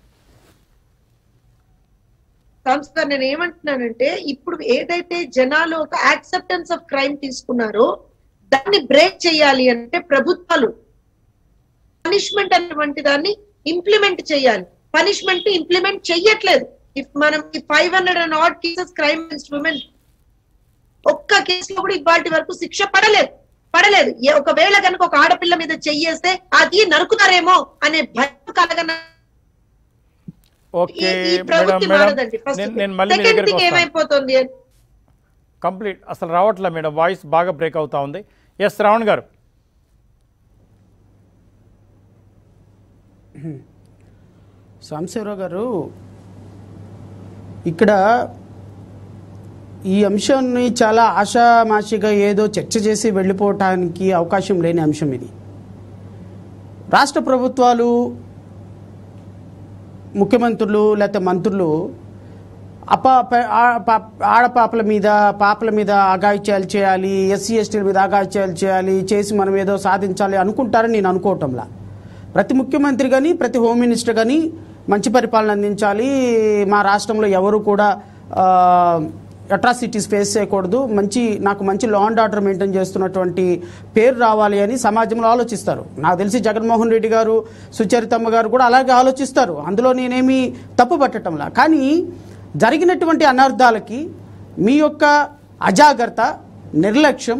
D: సాంబశివరావు గారు, నేను ఏమంటున్నానంటే ఇప్పుడు ఏదైతే జనాలు ఒక యాక్సెప్టెన్స్ ఆఫ్ క్రైమ్ తీసుకున్నారో దాన్ని బ్రేక్ చేయాలి అంటే ప్రభుత్వాలు పనిష్మెంట్ అనేటువంటి దాన్ని ఇంప్లిమెంట్ చేయాలి. పనిష్మెంట్ ఇంప్లిమెంట్ చెయ్యట్లేదు. ఇఫ్ మనం ఈ five hundred and eight cases crime against women ఒక్క కేసులో కూడా ఇవాటి వరకు శిక్ష పడలేదు పడలేదు ఒకవేళ కనుక ఒక ఆడపిల్ల మీద చెయ్యేస్తే అది నరుకుతారేమో అనే భయం కలగన ఏమైపోతుంది
A: కంప్లీట్ అసలు రావట్లే మేడం, వాయిస్ బాగా బ్రేక్ అవుతా ఉంది. ఎస్ శ్రావణ్ గారు.
B: సాంబశివరావు గారు, ఇక్కడ ఈ అంశాన్ని చాలా ఆషామాషిగా ఏదో చర్చ చేసి వెళ్ళిపోవటానికి అవకాశం లేని అంశం ఇది. రాష్ట్ర ప్రభుత్వాలు, ముఖ్యమంత్రులు లేకపోతే మంత్రులు అపా ఆడపాపల మీద పాపల మీద అఘాయిత్యాలు చేయాలి, ఎస్సీ ఎస్టీల మీద అఘాయిత్యాలు చేయాలి చేసి మనం ఏదో సాధించాలి అనుకుంటారని నేను అనుకోవటంలా. ప్రతి ముఖ్యమంత్రి కానీ ప్రతి హోమ్ మినిస్టర్ కానీ మంచి పరిపాలన అందించాలి, మా రాష్ట్రంలో ఎవరు కూడా అట్రాసిటీస్ ఫేస్ చేయకూడదు, మంచి నాకు మంచి లా అండ్ ఆర్డర్ మెయింటైన్ చేస్తున్నటువంటి పేరు రావాలి అని సమాజంలో ఆలోచిస్తారు. నాకు తెలిసి జగన్మోహన్ రెడ్డి గారు, సుచరితమ్మ గారు కూడా అలాగే ఆలోచిస్తారు. అందులో నేనేమి తప్పు పట్టడంలా. కానీ జరిగినటువంటి అనర్థాలకి మీ యొక్క అజాగ్రత్త, నిర్లక్ష్యం,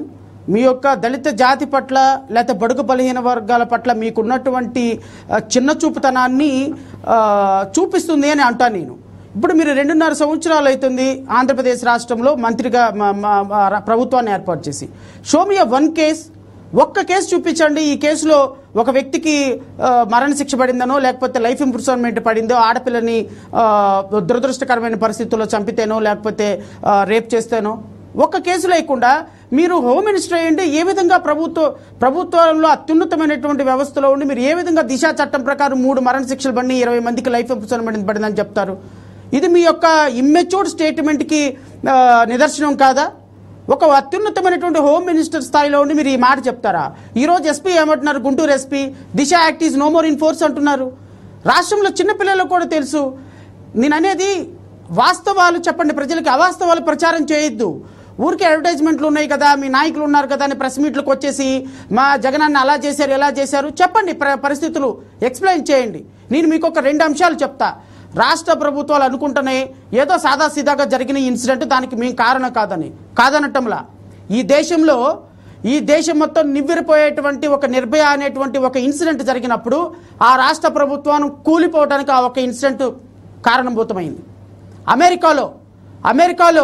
B: మీ యొక్క దళిత జాతి పట్ల లేకపోతే బడుగు బలహీన వర్గాల పట్ల మీకున్నటువంటి చిన్న చూపుతనాన్ని చూపిస్తుంది అని అంటాను నేను. ఇప్పుడు మీరు రెండున్నర సంవత్సరాలు అవుతుంది ఆంధ్రప్రదేశ్ రాష్ట్రంలో మంత్రిగా ప్రభుత్వాన్ని ఏర్పాటు చేసి. షో మీ వన్ కేస్, ఒక్క కేసు చూపించండి. ఈ కేసులో ఒక వ్యక్తికి మరణశిక్ష పడిందనో లేకపోతే లైఫ్ ఇంప్రిజన్మెంట్ పడిందో, ఆడపిల్లని దురదృష్టకరమైన పరిస్థితుల్లో చంపితేనో లేకపోతే రేప్ చేస్తేనో ఒక్క కేసు లేకుండా మీరు హోమ్ మినిస్టర్ అయ్యండి. ఏ విధంగా ప్రభుత్వ ప్రభుత్వంలో అత్యున్నతమైనటువంటి వ్యవస్థలో ఉండి మీరు ఏ విధంగా దిశా చట్టం ప్రకారం మూడు మరణ శిక్షలు పడి ఇరవై మందికి లైఫ్ ఇంప్రిజన్మెంట్ పడిందని చెప్తారు? ఇది మీ యొక్క ఇమ్మెచ్యూర్డ్ స్టేట్మెంట్కి నిదర్శనం కాదా? ఒక అత్యున్నతమైనటువంటి హోమ్ మినిస్టర్ స్థాయిలో ఉండి మీరు ఈ మాట చెప్తారా? ఈరోజు ఎస్పీ ఏమంటున్నారు, Guntur SP Disha act is no more in force అంటున్నారు. రాష్ట్రంలో చిన్నపిల్లలకు కూడా తెలుసు. నేను అనేది వాస్తవాలు చెప్పండి ప్రజలకి, అవాస్తవాలు ప్రచారం చేయొద్దు. ఊరికే అడ్వర్టైజ్మెంట్లు ఉన్నాయి కదా, మీ నాయకులు ఉన్నారు కదా అని ప్రెస్ మీట్లకు వచ్చేసి మా జగనన్న అలా చేశారు ఎలా చేశారు చెప్పండి, పరిస్థితులు ఎక్స్ప్లెయిన్ చేయండి. నేను మీకు ఒక రెండు అంశాలు చెప్తా. రాష్ట్ర ప్రభుత్వాలు అనుకుంటున్నాయి ఏదో సాదాసీదాగా జరిగిన ఇన్సిడెంట్, దానికి మేము కారణం కాదని కాదనటంలా ఈ దేశంలో ఈ దేశం మొత్తం నివ్వెరపోయేటువంటి ఒక నిర్భయ అనేటువంటి ఒక ఇన్సిడెంట్ జరిగినప్పుడు ఆ రాష్ట్ర ప్రభుత్వం కూలిపోవడానికి ఆ ఒక ఇన్సిడెంట్ కారణభూతమైంది. అమెరికాలో అమెరికాలో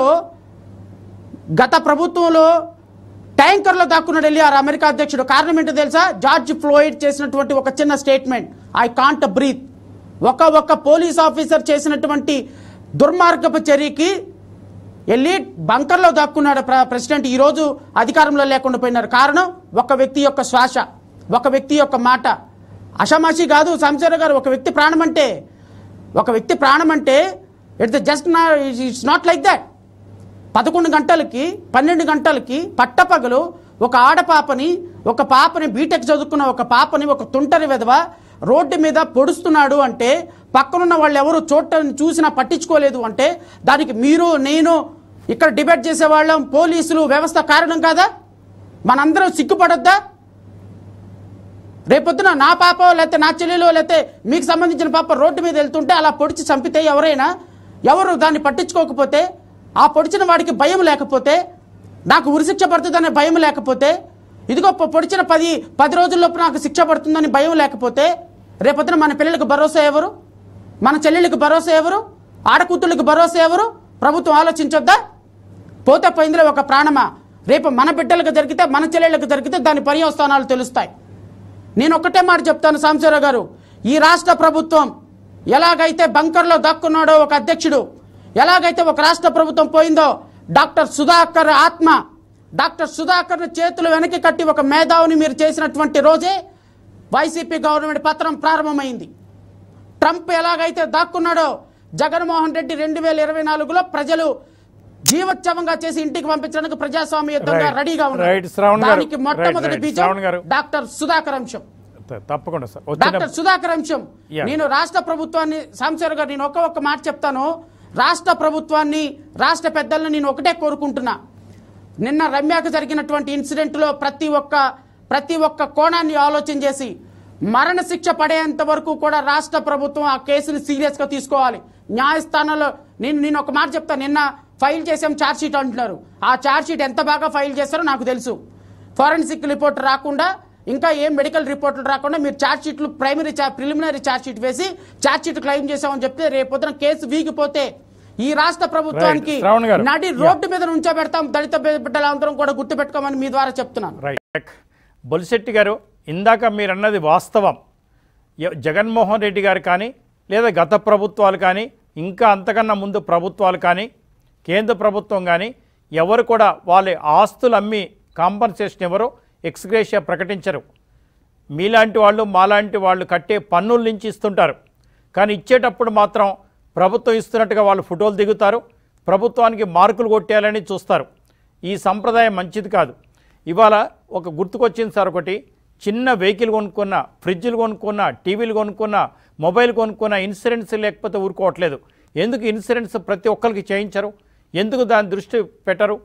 B: గత ప్రభుత్వంలో ట్యాంకర్లో దాక్కున్నాడు వెళ్ళి ఆ అమెరికా అధ్యక్షుడు. కారణం ఏంటో తెలుసా? జార్జ్ ఫ్లోయిడ్ చేసినటువంటి ఒక చిన్న స్టేట్మెంట్, ఐ కాంట్ బ్రీత్. ఒక ఒక్క పోలీస్ ఆఫీసర్ చేసినటువంటి దుర్మార్గపు చర్యకి వెళ్ళి బంకర్లో దాక్కున్నాడు ప్రెసిడెంట్. ఈరోజు అధికారంలో లేకుండా పోయినారు. కారణం ఒక వ్యక్తి యొక్క శ్వాస, ఒక వ్యక్తి యొక్క మాట. అషమాషి కాదు సాంబశివరావు గారు. ఒక వ్యక్తి ప్రాణం అంటే ఒక వ్యక్తి ప్రాణం అంటే ఇట్స్ జస్ట్ నా ఇట్స్ నాట్ లైక్ దాట్. పదకొండు గంటలకి పన్నెండు గంటలకి పట్టపగలు ఒక ఆడపాపని ఒక పాపని బీటెక్ చదువుకున్న ఒక పాపని ఒక తుంటరి వెధవ రోడ్డు మీద పొడుస్తున్నాడు అంటే పక్కనున్న వాళ్ళు ఎవరు చూడటం చూసినా పట్టించుకోలేదు అంటే దానికి మీరు నేను ఇక్కడ డిబేట్ చేసేవాళ్ళం, పోలీసులు వ్యవస్థ కారణం కాదా? మనందరం సిగ్గుపడొద్దా? రేపొద్దున నా పాప లేకపోతే నా చెల్లెలో లేకపోతే మీకు సంబంధించిన పాప రోడ్డు మీద వెళ్తుంటే అలా పొడిచి చంపితే ఎవరైనా ఎవరు దాన్ని పట్టించుకోకపోతే, ఆ పొడిచిన వాడికి భయం లేకపోతే, నాకు ఉరిశిక్ష పడుతుందనే భయం లేకపోతే, ఇదిగో పొడిచిన పది పది రోజుల్లోపు నాకు శిక్ష పడుతుందని భయం లేకపోతే రేపొద్దున మన పిల్లలకు భరోసా ఎవరు? మన చెల్లెళ్ళకి భరోసా ఎవరు? ఆడకూతుళ్ళకి భరోసా ఎవరు? ప్రభుత్వం ఆలోచించొద్దా? పోతే పోయిందిలో ఒక ప్రాణమా. రేపు మన బిడ్డలకు జరిగితే మన చెల్లెళ్ళకి జరిగితే దాని పర్యవస్థానాలు తెలుస్తాయి. నేను ఒక్కటే మాట చెప్తాను సాంబశివరావు గారు, ఈ రాష్ట్ర ప్రభుత్వం ఎలాగైతే బంకర్లో దక్కున్నాడో ఒక అధ్యక్షుడు, ఎలాగైతే ఒక రాష్ట్ర ప్రభుత్వం పోయిందో డాక్టర్ సుధాకర్ ఆత్మ, డాక్టర్ సుధాకర్ చేతులు వెనక్కి కట్టి ఒక మేధావిని మీరు చేసినటువంటి రోజే వైసీపీ గవర్నమెంట్ పత్రం ప్రారంభమైంది. ట్రంప్ ఎలాగైతే దాక్కున్నాడో జగన్మోహన్ రెడ్డి రెండు వేల ఇరవై నాలుగులో ప్రజలు జీవోత్సవంగా చేసి ఇంటికి పంపించడానికి ప్రజాస్వామ్యంగా రెడీగా ఉన్నారు. దానికి మొట్టమొదటి బీజం డాక్టర్ సుధాకర్ అంశం.
A: తప్పకుండా సార్,
B: డాక్టర్ సుధాకర్ అంశం. నేను రాష్ట్ర ప్రభుత్వాన్ని సాంబశివరావు గారు నేను ఒక్క ఒక్క మాట చెప్తాను. రాష్ట్ర ప్రభుత్వాన్ని రాష్ట్ర పెద్దలను నేను ఒకటే కోరుకుంటున్నా, నిన్న రమ్యకు జరిగినటువంటి ఇన్సిడెంట్లో ప్రతి ఒక్క ప్రతి ఒక్క కోణాన్ని ఆలోచన చేసి మరణ శిక్ష పడేంత వరకు కూడా రాష్ట్ర ప్రభుత్వం ఆ కేసుని సీరియస్గా తీసుకోవాలి. న్యాయస్థానంలో నేను నేను ఒక మాట చెప్తాను. నిన్న ఫైల్ చేసాం ఛార్జ్ షీట్ అంటున్నారు. ఆ ఛార్జ్ షీట్ ఎంత బాగా ఫైల్ చేస్తారో నాకు తెలుసు. ఫారెన్సిక్ రిపోర్ట్ రాకుండా ఇంకా ఏం మెడికల్ రిపోర్ట్లు రాకుండా మీరు ఛార్జ్ షీట్లు ప్రైమరీ ప్రిలిమినరీ ఛార్జ్ షీట్ వేసి ఛార్జ్ షీట్ క్లెయిమ్ చేసామని చెప్తే రేపొద్దున కేసు వీగిపోతే ఈ రాష్ట్ర ప్రభుత్వానికి నడి రోడ్డు మీద ఉంచబెడతాం. దళిత బిడ్డలందరం కూడా గుర్తుపెట్టుకోమని మీ ద్వారా చెప్తున్నాను.
A: రైట్ బొలిశెట్టి గారు, ఇందాక మీరు అన్నది వాస్తవం. జగన్మోహన్ రెడ్డి గారు కానీ లేదా గత ప్రభుత్వాలు కానీ ఇంకా అంతకన్నా ముందు ప్రభుత్వాలు కానీ కేంద్ర ప్రభుత్వం కానీ ఎవరు కూడా వాళ్ళ ఆస్తులు అమ్మి కాంపన్సేషన్ ఎవరు ఎక్స్గ్రేషియా ప్రకటించరు. మీలాంటి వాళ్ళు మాలాంటి వాళ్ళు కట్టే పన్నుల నుంచి ఇస్తుంటారు. కానీ ఇచ్చేటప్పుడు మాత్రం ప్రభుత్వం ఇస్తున్నట్టుగా వాళ్ళు ఫోటోలు దిగుతారు, ప్రభుత్వానికి మార్కులు కొట్టేయాలని చూస్తారు. ఈ సంప్రదాయం మంచిది కాదు. ఇవాళ ఒక గుర్తుకొచ్చింది సార్, ఒకటి చిన్న వెహికల్ కొనుక్కున్న, ఫ్రిడ్జ్లు కొనుక్కున్న, టీవీలు కొనుక్కున్న, మొబైల్ కొనుక్కున్న ఇన్సూరెన్స్ లేకపోతే ఊరుకోవట్లేదు. ఎందుకు ఇన్సూరెన్స్ ప్రతి ఒక్కరికి చేయించరు? ఎందుకు దాని దృష్టి పెట్టరు?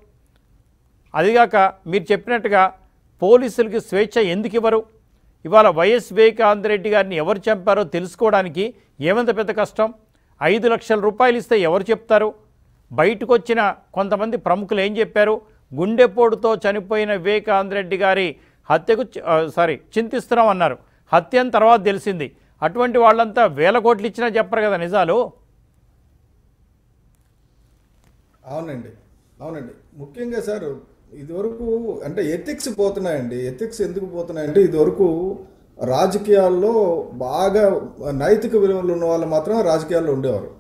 A: అదిగాక మీరు చెప్పినట్టుగా పోలీసులకి స్వేచ్ఛ ఎందుకు ఇవ్వరు? ఇవాళ వైఎస్ వివేకానంద రెడ్డి గారిని ఎవరు చంపారో తెలుసుకోవడానికి ఏమంత పెద్ద కష్టం? ఐదు లక్షల రూపాయలు ఇస్తే ఎవరు చెప్తారు? బయటకు వచ్చిన కొంతమంది ప్రముఖులు ఏం చెప్పారు? గుండెపోటుతో చనిపోయిన వివేకానంద రెడ్డి గారి హత్యకు సారీ చింతిస్తున్నాం అన్నారు. హత్య తర్వాత తెలిసింది. అటువంటి వాళ్ళంతా వేల కోట్లు ఇచ్చినా చెప్పరు కదా నిజాలు.
C: అవునండి అవునండి ముఖ్యంగా సార్ ఇదివరకు అంటే ఎథిక్స్ పోతున్నాయండి. ఎథిక్స్ ఎందుకు పోతున్నాయంటే ఇదివరకు రాజకీయాల్లో బాగా నైతిక విలువలు ఉన్న వాళ్ళు మాత్రం రాజకీయాల్లో ఉండేవారు.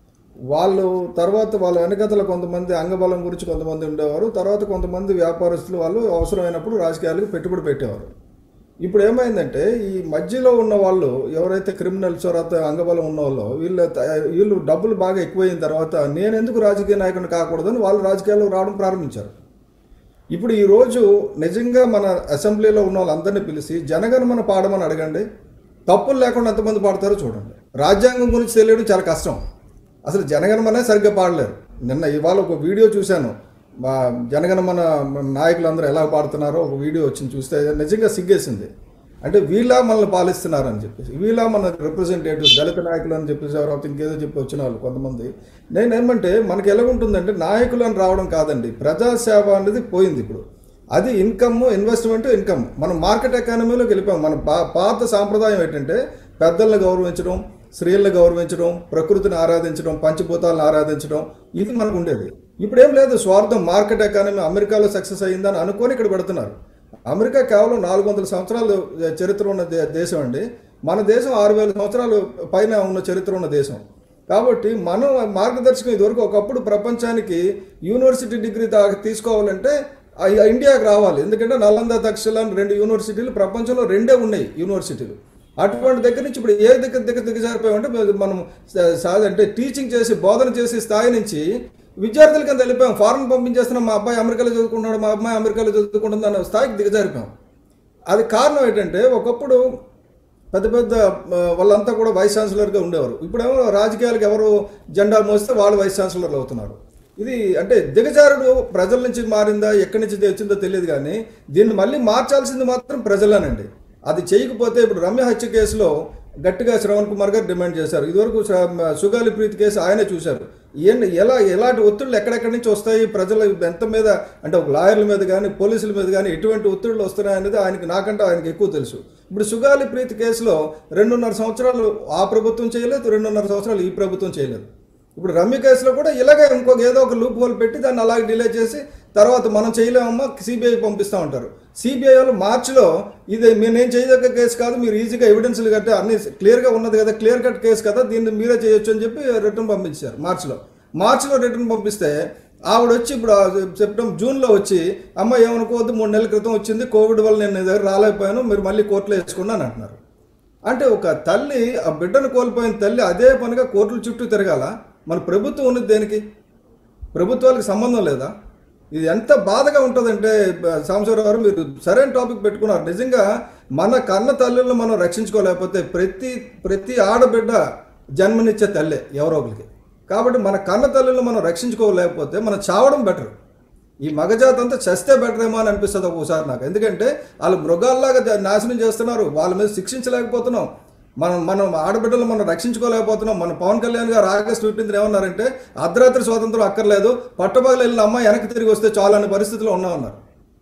C: వాళ్ళు తర్వాత వాళ్ళ వెనకతల కొంతమంది అంగబలం గురించి కొంతమంది ఉండేవారు. తర్వాత కొంతమంది వ్యాపారస్తులు వాళ్ళు అవసరమైనప్పుడు రాజకీయాలకు పెట్టుబడి పెట్టేవారు. ఇప్పుడు ఏమైందంటే ఈ మధ్యలో ఉన్న వాళ్ళు ఎవరైతే క్రిమినల్స్ తర్వాత అంగబలం ఉన్న వాళ్ళు వీళ్ళు వీళ్ళు డబ్బులు బాగా ఎక్కువైన తర్వాత నేను ఎందుకు రాజకీయ నాయకుడిని కాకూడదని వాళ్ళు రాజకీయాల్లో రావడం ప్రారంభించారు. ఇప్పుడు ఈరోజు నిజంగా మన అసెంబ్లీలో ఉన్న వాళ్ళందరినీ పిలిచి జనగణమన పాడమని అడగండి, తప్పులు లేకుండా ఎంతమంది పాడతారో చూడండి. రాజ్యాంగం గురించి తెలియడం చాలా కష్టం. అసలు జనగణమనే సరిగ్గా పాడలేరు. నిన్న ఇవాళ ఒక వీడియో చూశాను, మా జనగణమన నాయకులందరూ ఎలా పాడుతున్నారో ఒక వీడియో వచ్చింది, చూస్తే నిజంగా సిగ్గేసింది. అంటే వీళ్ళ మనల్ని పాలిస్తున్నారని చెప్పేసి, వీళ్ళ మన రిప్రజెంటేటివ్స్ దళిత నాయకులు అని చెప్పేసి ఎవరైతే ఇంకేదో చెప్పి వచ్చిన వాళ్ళు కొంతమంది. నేనేమంటే మనకి ఎలాగుంటుందంటే నాయకులు అని రావడం కాదండి, ప్రజాసేవ అనేది పోయింది. ఇప్పుడు అది ఇన్కమ్, ఇన్వెస్ట్మెంట్, ఇన్కమ్. మనం మార్కెట్ ఎకానమీలోకి వెళ్ళిపోయాం. మన పాత సాంప్రదాయం ఏంటంటే పెద్దలను గౌరవించడం, స్త్రీలను గౌరవించడం, ప్రకృతిని ఆరాధించడం, పంచభూతాలను ఆరాధించడం, ఇది మనకు ఉండేది. ఇప్పుడు ఏం లేదు, స్వార్థం. మార్కెట్ ఎకానమీ అమెరికాలో సక్సెస్ అయ్యిందని అనుకొని ఇక్కడ పెడుతున్నారు. అమెరికా కేవలం నాలుగు వందల సంవత్సరాలు చరిత్ర ఉన్న దేశం అండి. మన దేశం ఆరు వేల సంవత్సరాలు పైన ఉన్న చరిత్ర ఉన్న దేశం. కాబట్టి మనం మార్గదర్శకం ఇదివరకు ఒకప్పుడు ప్రపంచానికి యూనివర్సిటీ డిగ్రీ తీసుకోవాలంటే ఇండియాకి రావాలి. ఎందుకంటే నలంద, తక్షశిల రెండు యూనివర్సిటీలు ప్రపంచంలో రెండే ఉన్నాయి యూనివర్సిటీలు. అటువంటి దగ్గర నుంచి ఇప్పుడు ఏ దగ్గర దగ్గర దిగజారిపోయామంటే మనం అంటే టీచింగ్ చేసి బోధన చేసి స్థాయి నుంచి విద్యార్థుల కింద వెళ్ళిపోయాం. ఫారెన్ పంపించేస్తున్నాం, మా అబ్బాయి అమెరికాలో చదువుకుంటున్నాడు, మా అమ్మాయి అమెరికాలో చదువుకుంటుంది అనే స్థాయికి దిగజారిపోయాం. అది కారణం ఏంటంటే ఒకప్పుడు పెద్ద పెద్ద వాళ్ళంతా కూడా వైస్ ఛాన్సలర్గా ఉండేవారు. ఇప్పుడేమో రాజకీయాలకు ఎవరు జెండా మోస్తే వాళ్ళు వైస్ ఛాన్సలర్లు అవుతున్నారు. ఇది అంటే దిగజారుడు ప్రజల నుంచి మారిందా ఎక్కడి నుంచి వచ్చిందో తెలియదు, కానీ దీన్ని మళ్ళీ మార్చాల్సింది మాత్రం ప్రజలేనండి. అది చేయకపోతే ఇప్పుడు రమ్య హత్య కేసులో గట్టిగా శ్రవణ్ కుమార్ గారు డిమాండ్ చేశారు. ఇదివరకు సుగాలి ప్రీతి కేసు ఆయనే చూశారు. ఏం ఎలా ఎలాంటి ఒత్తిళ్ళు ఎక్కడెక్కడి నుంచి వస్తాయి, ప్రజల ఎంత మీద అంటే ఒక లాయర్ల మీద కానీ పోలీసుల మీద కానీ ఎటువంటి ఒత్తిళ్ళు వస్తున్నాయి అనేది ఆయనకి నాకంటే ఆయనకి ఎక్కువ తెలుసు. ఇప్పుడు సుగాలి ప్రీతి కేసులో రెండున్నర సంవత్సరాలు ఆ ప్రభుత్వం చేయలేదు, రెండున్నర సంవత్సరాలు ఈ ప్రభుత్వం చేయలేదు. ఇప్పుడు రమ్య కేసులో కూడా ఇలాగే ఇంకొక ఏదో ఒక లూప్ హోల్ పెట్టి దాన్ని అలాగే డిలే చేసి తర్వాత మనం చేయలేమమ్మా సిబిఐ పంపిస్తూ ఉంటారు. సిబిఐ వాళ్ళు మార్చిలో ఇది మీరు నేను చేయదగ్గ కేసు కాదు, మీరు ఈజీగా ఎవిడెన్స్లు కట్టే అన్ని క్లియర్గా ఉన్నది కదా, క్లియర్ కట్ కేసు కదా, దీన్ని మీరే చేయొచ్చు అని చెప్పి రిటర్న్ పంపించారు. మార్చిలో మార్చిలో రిటర్న్ పంపిస్తే ఆవిడ వచ్చి ఇప్పుడు సెప్టెంబర్ జూన్లో వచ్చి అమ్మ ఏమనుకోవద్దు, మూడు నెలల క్రితం వచ్చింది, కోవిడ్ వల్ల నేను దగ్గర రాలేకపోయాను, మీరు మళ్ళీ కోర్టులో వేసుకున్నా అని అంటున్నారు. అంటే ఒక తల్లి ఆ బిడ్డను కోల్పోయిన తల్లి అదే పనిగా కోర్టుల చుట్టూ తిరగాల? మన ప్రభుత్వం ఉన్నది దేనికి? ప్రభుత్వాలకు సంబంధం లేదా? ఇది ఎంత బాధగా ఉంటుందంటే సాంబశివరావు గారు మీరు సరైన టాపిక్ పెట్టుకున్నారు. నిజంగా మన కన్న తల్లులను మనం రక్షించుకోలేకపోతే ప్రతి ప్రతి ఆడబిడ్డ జన్మనిచ్చే తల్లే ఎవరో ఒకరికి. కాబట్టి మన కన్న తల్లులను మనం రక్షించుకోలేకపోతే మనం చావడం బెటర్. ఈ మగజాతి అంతా చస్తే బెటర్ ఏమో అని అనిపిస్తుంది ఒక్కోసారి నాకు. ఎందుకంటే వాళ్ళు మృగాల్లాగా నాశనం చేస్తున్నారు, వాళ్ళ మీద శిక్షించలేకపోతున్నాం, మనం మనం ఆడబిడ్డలు మనం రక్షించుకోలేకపోతున్నాం. మన పవన్ కళ్యాణ్ గారు ఆగస్టు ఫిఫ్టీన్త్ ఏమన్నారంటే అర్ధరాత్రి స్వాతంత్రం అక్కర్లేదు, పట్టపగలు వెళ్ళిన అమ్మాయి వెనక్కి తిరిగి వస్తే చాలు అనే పరిస్థితిలో ఉన్నామన్నారు.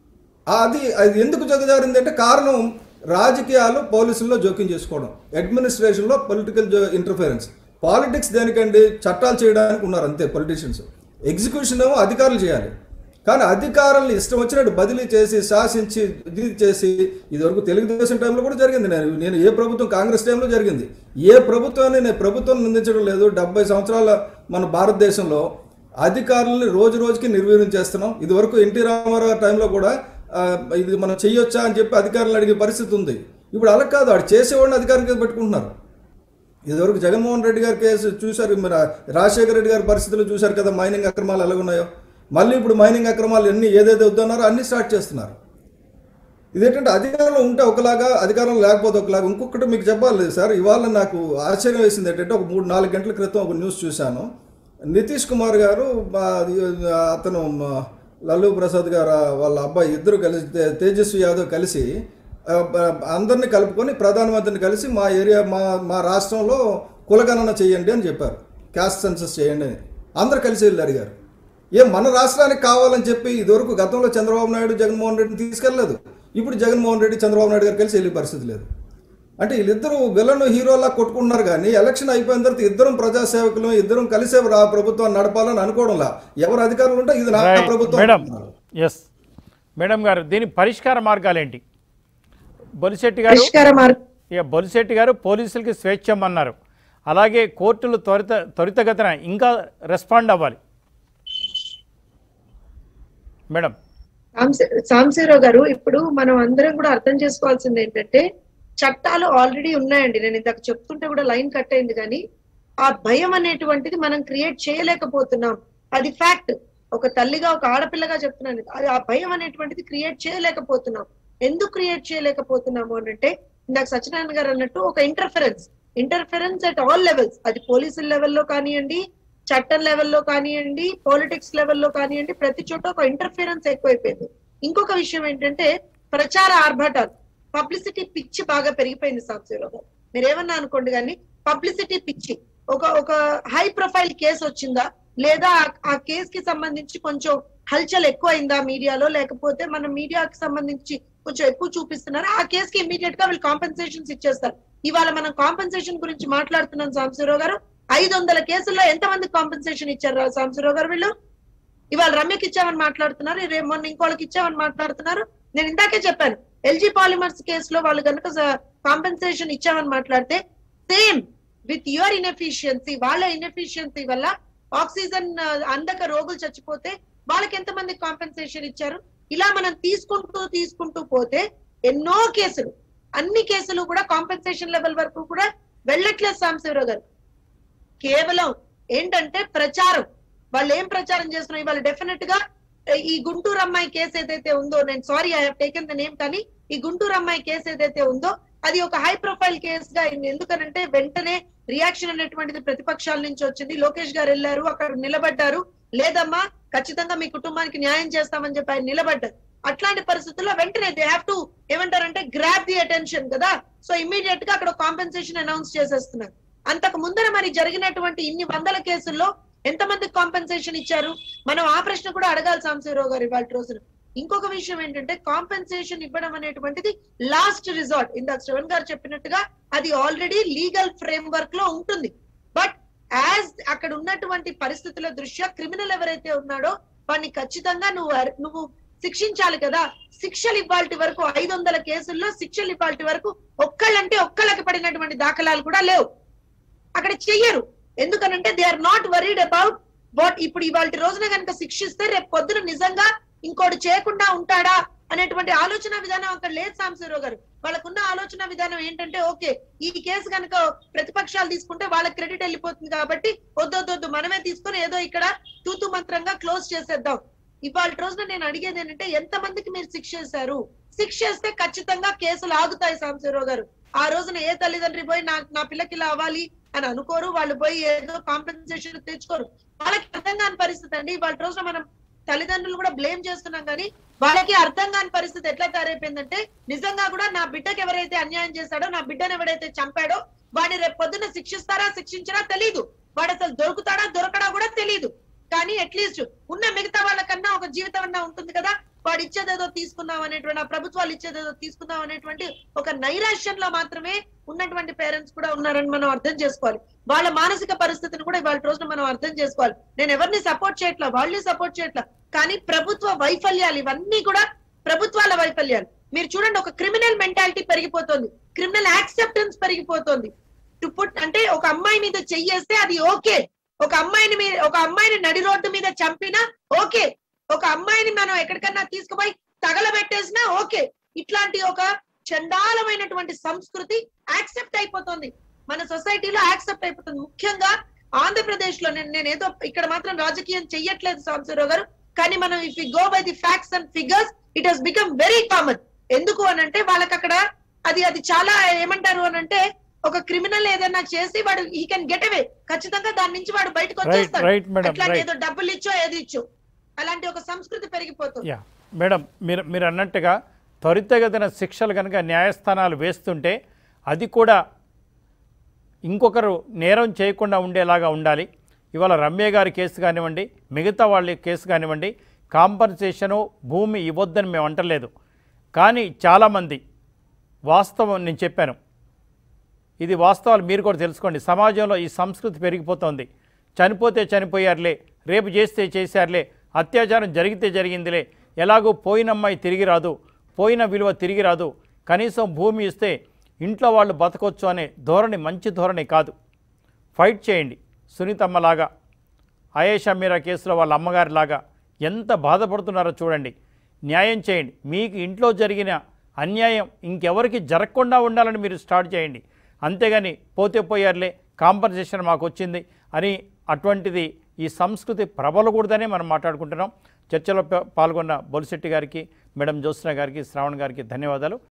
C: అది అది ఎందుకు జగజారింది అంటే కారణం రాజకీయాలు పోలీసుల్లో జోక్యం చేసుకోవడం, అడ్మినిస్ట్రేషన్లో పొలిటికల్ ఇంటర్ఫిరెన్స్. పాలిటిక్స్ దేనికండి? చట్టాలు చేయడానికి ఉన్నారు అంతే పొలిటీషియన్స్. ఎగ్జిక్యూషన్ ఏమో అధికారులు చేయాలి. కానీ అధికారులను ఇష్టం వచ్చినట్టు బదిలీ చేసి శాసించి ఇది చేసి ఇదివరకు తెలుగుదేశం టైంలో కూడా జరిగింది. నేను నేను ఏ ప్రభుత్వం కాంగ్రెస్ టైంలో జరిగింది. ఏ ప్రభుత్వాన్ని నేను ప్రభుత్వం నిందించడం లేదు. డెబ్బై సంవత్సరాల మన భారతదేశంలో అధికారులని రోజు రోజుకి నిర్వీర్యం చేస్తున్నాం. ఇదివరకు ఎన్టీ రామారావు టైంలో కూడా ఇది మనం చెయ్యొచ్చా అని చెప్పి అధికారులు అడిగే పరిస్థితి ఉంది. ఇప్పుడు అలా కాదు, వాడు చేసేవాడిని అధికారం కింద పెట్టుకుంటున్నారు. ఇదివరకు జగన్మోహన్ రెడ్డి గారి కేసు చూశారు, మరి రాజశేఖర రెడ్డి గారి పరిస్థితులు చూశారు కదా, మైనింగ్ అక్రమాలు ఎలాగున్నాయో. మళ్ళీ ఇప్పుడు మైనింగ్ అక్రమాలు ఎన్ని ఏదైతే వద్దన్నారో అన్నీ స్టార్ట్ చేస్తున్నారు. ఇదేంటంటే అధికారంలో ఉంటే ఒకలాగా, అధికారం లేకపోతే ఒకలాగా. ఇంకొకటి మీకు చెప్పాలి సార్, ఇవాళ నాకు ఆశ్చర్యం వేసింది ఏంటంటే ఒక మూడు నాలుగు గంటల క్రితం ఒక న్యూస్ చూశాను. నితీష్ కుమార్ గారు అతను లల్లూ ప్రసాద్ గారు వాళ్ళ అబ్బాయి ఇద్దరు కలిసి తేజస్వి యాదవ్ కలిసి అందరినీ కలుపుకొని ప్రధానమంత్రిని కలిసి మా ఏరియా మా మా రాష్ట్రంలో కులగణన చేయండి అని చెప్పారు, క్యాస్ట్ సెన్సస్ చేయండి అని. అందరు కలిసి వెళ్ళి అడిగారు. ఏ మన రాష్ట్రానికి కావాలని చెప్పి ఇదివరకు గతంలో చంద్రబాబు నాయుడు జగన్మోహన్ రెడ్డిని తీసుకెళ్లలేదు, ఇప్పుడు జగన్మోహన్ రెడ్డి చంద్రబాబు నాయుడు గారు కలిసి వెళ్ళే పరిస్థితి లేదు. అంటే వీళ్ళిద్దరూ విలన్ హీరోలా కొట్టుకుంటున్నారు, కానీ ఎలక్షన్ అయిపోయిన తర్వాత ఇద్దరం ప్రజాసేవకులు, ఇద్దరం కలిసే రా ప్రభుత్వాన్ని నడపాలని అనుకోవడంలా. ఎవరు అధికారులు ఉంటే ఇది నా ప్రభుత్వం.
A: మేడం ఎస్ మేడం గారు, దీని పరిష్కార మార్గాలు ఏంటి? బొలిశెట్టి గారు ఇక బొలిశెట్టి గారు పోలీసులకి స్వేచ్ఛమన్నారు, అలాగే కోర్టులు త్వరిత త్వరితగతిన ఇంకా రెస్పాండ్ అవ్వాలి. మేడం
D: సాంబశివరావు గారు, ఇప్పుడు మనం అందరం కూడా అర్థం చేసుకోవాల్సింది ఏంటంటే చట్టాలు ఆల్రెడీ ఉన్నాయండి. నేను ఇందాక చెప్తుంటే కూడా లైన్ కట్ అయింది, కానీ ఆ భయం అనేటువంటిది మనం క్రియేట్ చేయలేకపోతున్నాం. అది ఫ్యాక్ట్. ఒక తల్లిగా ఒక ఆడపిల్లగా చెప్తున్నాను, అది ఆ భయం అనేటువంటిది క్రియేట్ చేయలేకపోతున్నాం. ఎందుకు క్రియేట్ చేయలేకపోతున్నాము అని అంటే ఇందాక సత్యనారాయణ గారు అన్నట్టు ఒక interference interference at all levels, అది పోలీసుల లెవెల్లో కానివ్వండి, చట్టం లెవెల్లో కానివ్వండి, పాలిటిక్స్ లెవెల్లో కానివ్వండి, ప్రతి చోట ఒక ఇంటర్ఫరెన్స్ ఎక్కువైపోయింది. ఇంకొక విషయం ఏంటంటే ప్రచార ఆర్భాటాలు, పబ్లిసిటీ పిచ్చి బాగా పెరిగిపోయింది. సాంబశివరావు గారు మీరు ఏమన్నా అనుకోండి, కానీ పబ్లిసిటీ పిచ్చి. ఒక ఒక హై ప్రొఫైల్ కేసు వచ్చిందా, లేదా ఆ కేసు కి సంబంధించి కొంచెం హల్చల్ ఎక్కువ అయిందా మీడియాలో, లేకపోతే మన మీడియాకి సంబంధించి కొంచెం ఎక్కువ చూపిస్తున్నారు, ఆ కేసుకి ఇమీడియట్ గా వీళ్ళు కాంపెన్సేషన్స్ ఇచ్చేస్తారు. ఇవాళ మనం కాంపెన్సేషన్ గురించి మాట్లాడుతున్నాం సాంబశివరావు గారు. ఐదు వందల కేసుల్లో ఎంతమంది కాంపెన్సేషన్ ఇచ్చారు సాంబశివరావు గారు? వీళ్ళు ఇవాళ రమ్యకి ఇచ్చామని మాట్లాడుతున్నారు, రేపు మొన్న ఇంకోళ్ళకి ఇచ్చామని మాట్లాడుతున్నారు. నేను ఇందాకే చెప్పాను, ఎల్జీ పాలిమర్స్ కేసులో వాళ్ళు కనుక కాంపెన్సేషన్ ఇచ్చామని మాట్లాడితే సేమ్ విత్ యువర్ ఇన్ఎఫిషియన్సీ, వాళ్ళ ఇన్ఎఫిషియన్సీ వల్ల ఆక్సిజన్ అందక రోగులు చచ్చిపోతే వాళ్ళకి ఎంతమంది కాంపెన్సేషన్ ఇచ్చారు? ఇలా మనం తీసుకుంటూ తీసుకుంటూ పోతే ఎన్నో కేసులు, అన్ని కేసులు కూడా కాంపెన్సేషన్ లెవెల్ వరకు కూడా వెళ్ళట్లేదు సాంబశివరావు గారు. కేవలం ఏంటంటే ప్రచారం. వాళ్ళు ఏం ప్రచారం చేస్తున్నారు? వాళ్ళు డెఫినెట్ గా ఈ గుంటూరు అమ్మాయి కేసు ఏదైతే ఉందో, నేను sorry I have taken the name, కానీ ఈ గుంటూరు అమ్మాయి కేసు ఏదైతే ఉందో అది ఒక హై ప్రొఫైల్ కేసు గా అయింది. ఎందుకనంటే వెంటనే రియాక్షన్ అనేటువంటిది ప్రతిపక్షాల నుంచి వచ్చింది. లోకేష్ గారు వెళ్ళారు, అక్కడ నిలబడ్డారు, లేదమ్మా ఖచ్చితంగా మీ కుటుంబానికి న్యాయం చేస్తామని చెప్పి ఆయన నిలబడ్డారు. అట్లాంటి పరిస్థితుల్లో వెంటనే దే హ్యావ్ టు ఏమంటారంటే గ్రాబ్ ది అటెన్షన్ కదా, సో ఇమీడియట్ గా అక్కడ కాంపెన్సేషన్ అనౌన్స్ చేసేస్తున్నారు. అంతకు ముందర మరి జరిగినటువంటి ఇన్ని వందల కేసుల్లో ఎంతమంది కాంపెన్సేషన్ ఇచ్చారు? మనం ఆ ప్రశ్న కూడా అడగాలి సాంబశివరావు గారు ఇవాళ రోజున. ఇంకొక విషయం ఏంటంటే కాంపెన్సేషన్ ఇవ్వడం అనేటువంటిది లాస్ట్ రిసార్ట్. ఇందాక శ్రవణ్ గారు చెప్పినట్టుగా అది ఆల్రెడీ లీగల్ ఫ్రేమ్ వర్క్ లో ఉంటుంది. బట్ యాజ్ అక్కడ ఉన్నటువంటి పరిస్థితుల దృష్ట్యా క్రిమినల్ ఎవరైతే ఉన్నాడో వాడిని ఖచ్చితంగా నువ్వు నువ్వు శిక్షించాలి కదా. శిక్షలు ఇవ్వాల్టి వరకు ఐదు వందల కేసుల్లో శిక్షలు ఇవ్వాల్టి వరకు ఒక్కళ్ళంటే ఒక్కళ్ళకి పడినటువంటి దాఖలాలు కూడా లేవు. అక్కడ చెయ్యరు. ఎందుకనంటే they are not worried about what. ఇప్పుడు ఇవాళ రోజున కనుక శిక్షిస్తే రేపు పొద్దున నిజంగా ఇంకోటి చేయకుండా ఉంటాడా అనేటువంటి ఆలోచన విధానం అక్కడ లేదు సాంబశివరావు గారు. వాళ్ళకున్న ఆలోచన విధానం ఏంటంటే ఓకే ఈ కేసు కనుక ప్రతిపక్షాలు తీసుకుంటే వాళ్ళకి క్రెడిట్ వెళ్ళిపోతుంది కాబట్టి వద్దొద్దొద్దు మనమే తీసుకొని ఏదో ఇక్కడ తూతు మంత్రంగా క్లోజ్ చేసేద్దాం. ఇవాళ రోజున నేను అడిగేది ఏంటంటే ఎంత మందికి మీరు శిక్ష చేశారు? శిక్ష చేస్తే ఖచ్చితంగా కేసులు ఆగుతాయి సాంబశివరావు గారు. ఆ రోజున ఏ తల్లిదండ్రి పోయి నా నా పిల్లకి ఇలా అవ్వాలి అని అనుకోరు, వాళ్ళు పోయి ఏదో కాంపెన్సేషన్ తెచ్చుకోరు. వాళ్ళకి అర్థం కాని పరిస్థితి అండి. ఇవాళ రోజున మనం తల్లిదండ్రులు కూడా బ్లేమ్ చేస్తున్నాం, కానీ వాళ్ళకి అర్థం కాని పరిస్థితి ఎట్లా తయారైపోయిందంటే నిజంగా కూడా నా బిడ్డకి ఎవరైతే అన్యాయం చేశాడో, నా బిడ్డను ఎవరైతే చంపాడో వాడిని రేపు పొద్దున్న శిక్షిస్తారా శిక్షించరా తెలీదు, వాడు అసలు దొరుకుతాడా దొరకడా కూడా తెలీదు. కానీ అట్లీస్ట్ ఉన్న మిగతా వాళ్ళకన్నా ఒక జీవితం అన్నా ఉంటుంది కదా, వాడు ఇచ్చేదేదో తీసుకుందాం అనేటువంటి, ఆ ప్రభుత్వాలు ఇచ్చేదేదో తీసుకుందాం అనేటువంటి ఒక నైరాశ్యంలో మాత్రమే ఉన్నటువంటి పేరెంట్స్ కూడా ఉన్నారని మనం అర్థం చేసుకోవాలి. వాళ్ళ మానసిక పరిస్థితిని కూడా ఇవాళ రోజున మనం అర్థం చేసుకోవాలి. నేను ఎవరిని సపోర్ట్ చేయట్లా, వాళ్ళని సపోర్ట్ చేయట్లా, కానీ ప్రభుత్వ వైఫల్యాలు ఇవన్నీ కూడా ప్రభుత్వాల వైఫల్యాలు. మీరు చూడండి, ఒక క్రిమినల్ మెంటాలిటీ పెరిగిపోతుంది, క్రిమినల్ యాక్సెప్టెన్స్ పెరిగిపోతుంది. టు పుట్ అంటే ఒక అమ్మాయి మీద చెయ్యేస్తే అది ఓకే, ఒక అమ్మాయిని మీద ఒక అమ్మాయిని నడి రోడ్డు మీద చంపినా ఓకే, ఒక అమ్మాయిని మనం ఎక్కడికన్నా తీసుకుపోయి తగలబెట్టేసినా ఓకే. ఇట్లాంటి ఒక చండాలమైనటువంటి సంస్కృతి యాక్సెప్ట్ అయిపోతుంది మన సొసైటీలో, యాక్సెప్ట్ అయిపోతుంది. ముఖ్యంగా ఆంధ్రప్రదేశ్ లో నేను నేను ఏదో ఇక్కడ మాత్రం రాజకీయం చెయ్యట్లేదు సాంబశివరావు గారు, కానీ మనం if we go by the facts and figures it has become very common. ఎందుకు అనంటే వాళ్ళకి అక్కడ అది అది చాలా ఏమంటారు అనంటే ఒక క్రిమినల్ ఏదైనా చేసి వాడు హీ కెన్ గెట్ అవే, ఖచ్చితంగా దాని నుంచి వాడు బయటకు వచ్చేస్తాడు. అట్లాంటి ఏదో డబ్బులు ఇచ్చో ఏది ఇచ్చో అలాంటి ఒక సంస్కృతి పెరిగిపోతుంది.
A: మేడం మీరు మీరు అన్నట్టుగా త్వరితగతిన శిక్షలు కనుక న్యాయస్థానాలు వేస్తుంటే అది కూడా ఇంకొకరు నేరం చేయకుండా ఉండేలాగా ఉండాలి. ఇవాళ రమ్య గారి కేసు కానివ్వండి, మిగతా వాళ్ళ కేసు కానివ్వండి, కాంపన్సేషను భూమి ఇవ్వద్దని మేము అంటలేదు. కానీ చాలామంది వాస్తవం నేను చెప్పాను, ఇది వాస్తవాలు మీరు కూడా తెలుసుకోండి. సమాజంలో ఈ సంస్కృతి పెరిగిపోతుంది. చనిపోతే చనిపోయారులే, రేపు చేస్తే చేశారులే, అత్యాచారం జరిగితే జరిగిందిలే, ఎలాగో పోయిన అమ్మాయి తిరిగి రాదు, పోయిన విలువ తిరిగి రాదు, కనీసం భూమి ఇస్తే ఇంట్లో వాళ్ళు బతకొచ్చు అనే ధోరణి మంచి ధోరణి కాదు. ఫైట్ చేయండి. సునీతమ్మలాగా, ఆయేషా మీరా కేసులో వాళ్ళ అమ్మగారిలాగా ఎంత బాధపడుతున్నారో చూడండి. న్యాయం చేయండి. మీకు ఇంట్లో జరిగిన అన్యాయం ఇంకెవరికి జరగకుండా ఉండాలని మీరు స్టార్ట్ చేయండి. అంతేగాని పోతే పోయారులే, కాంపన్సేషన్ మాకు వచ్చింది అని అటువంటిది ఈ సంస్కృతి ప్రబలకూడదనే మనం మాట్లాడుకుంటున్నాం. చర్చలో పాల్గొన్న బొలిశెట్టి గారికి, మేడం జ్యోత్స్న గారికి, శ్రావణ్ గారికి ధన్యవాదాలు.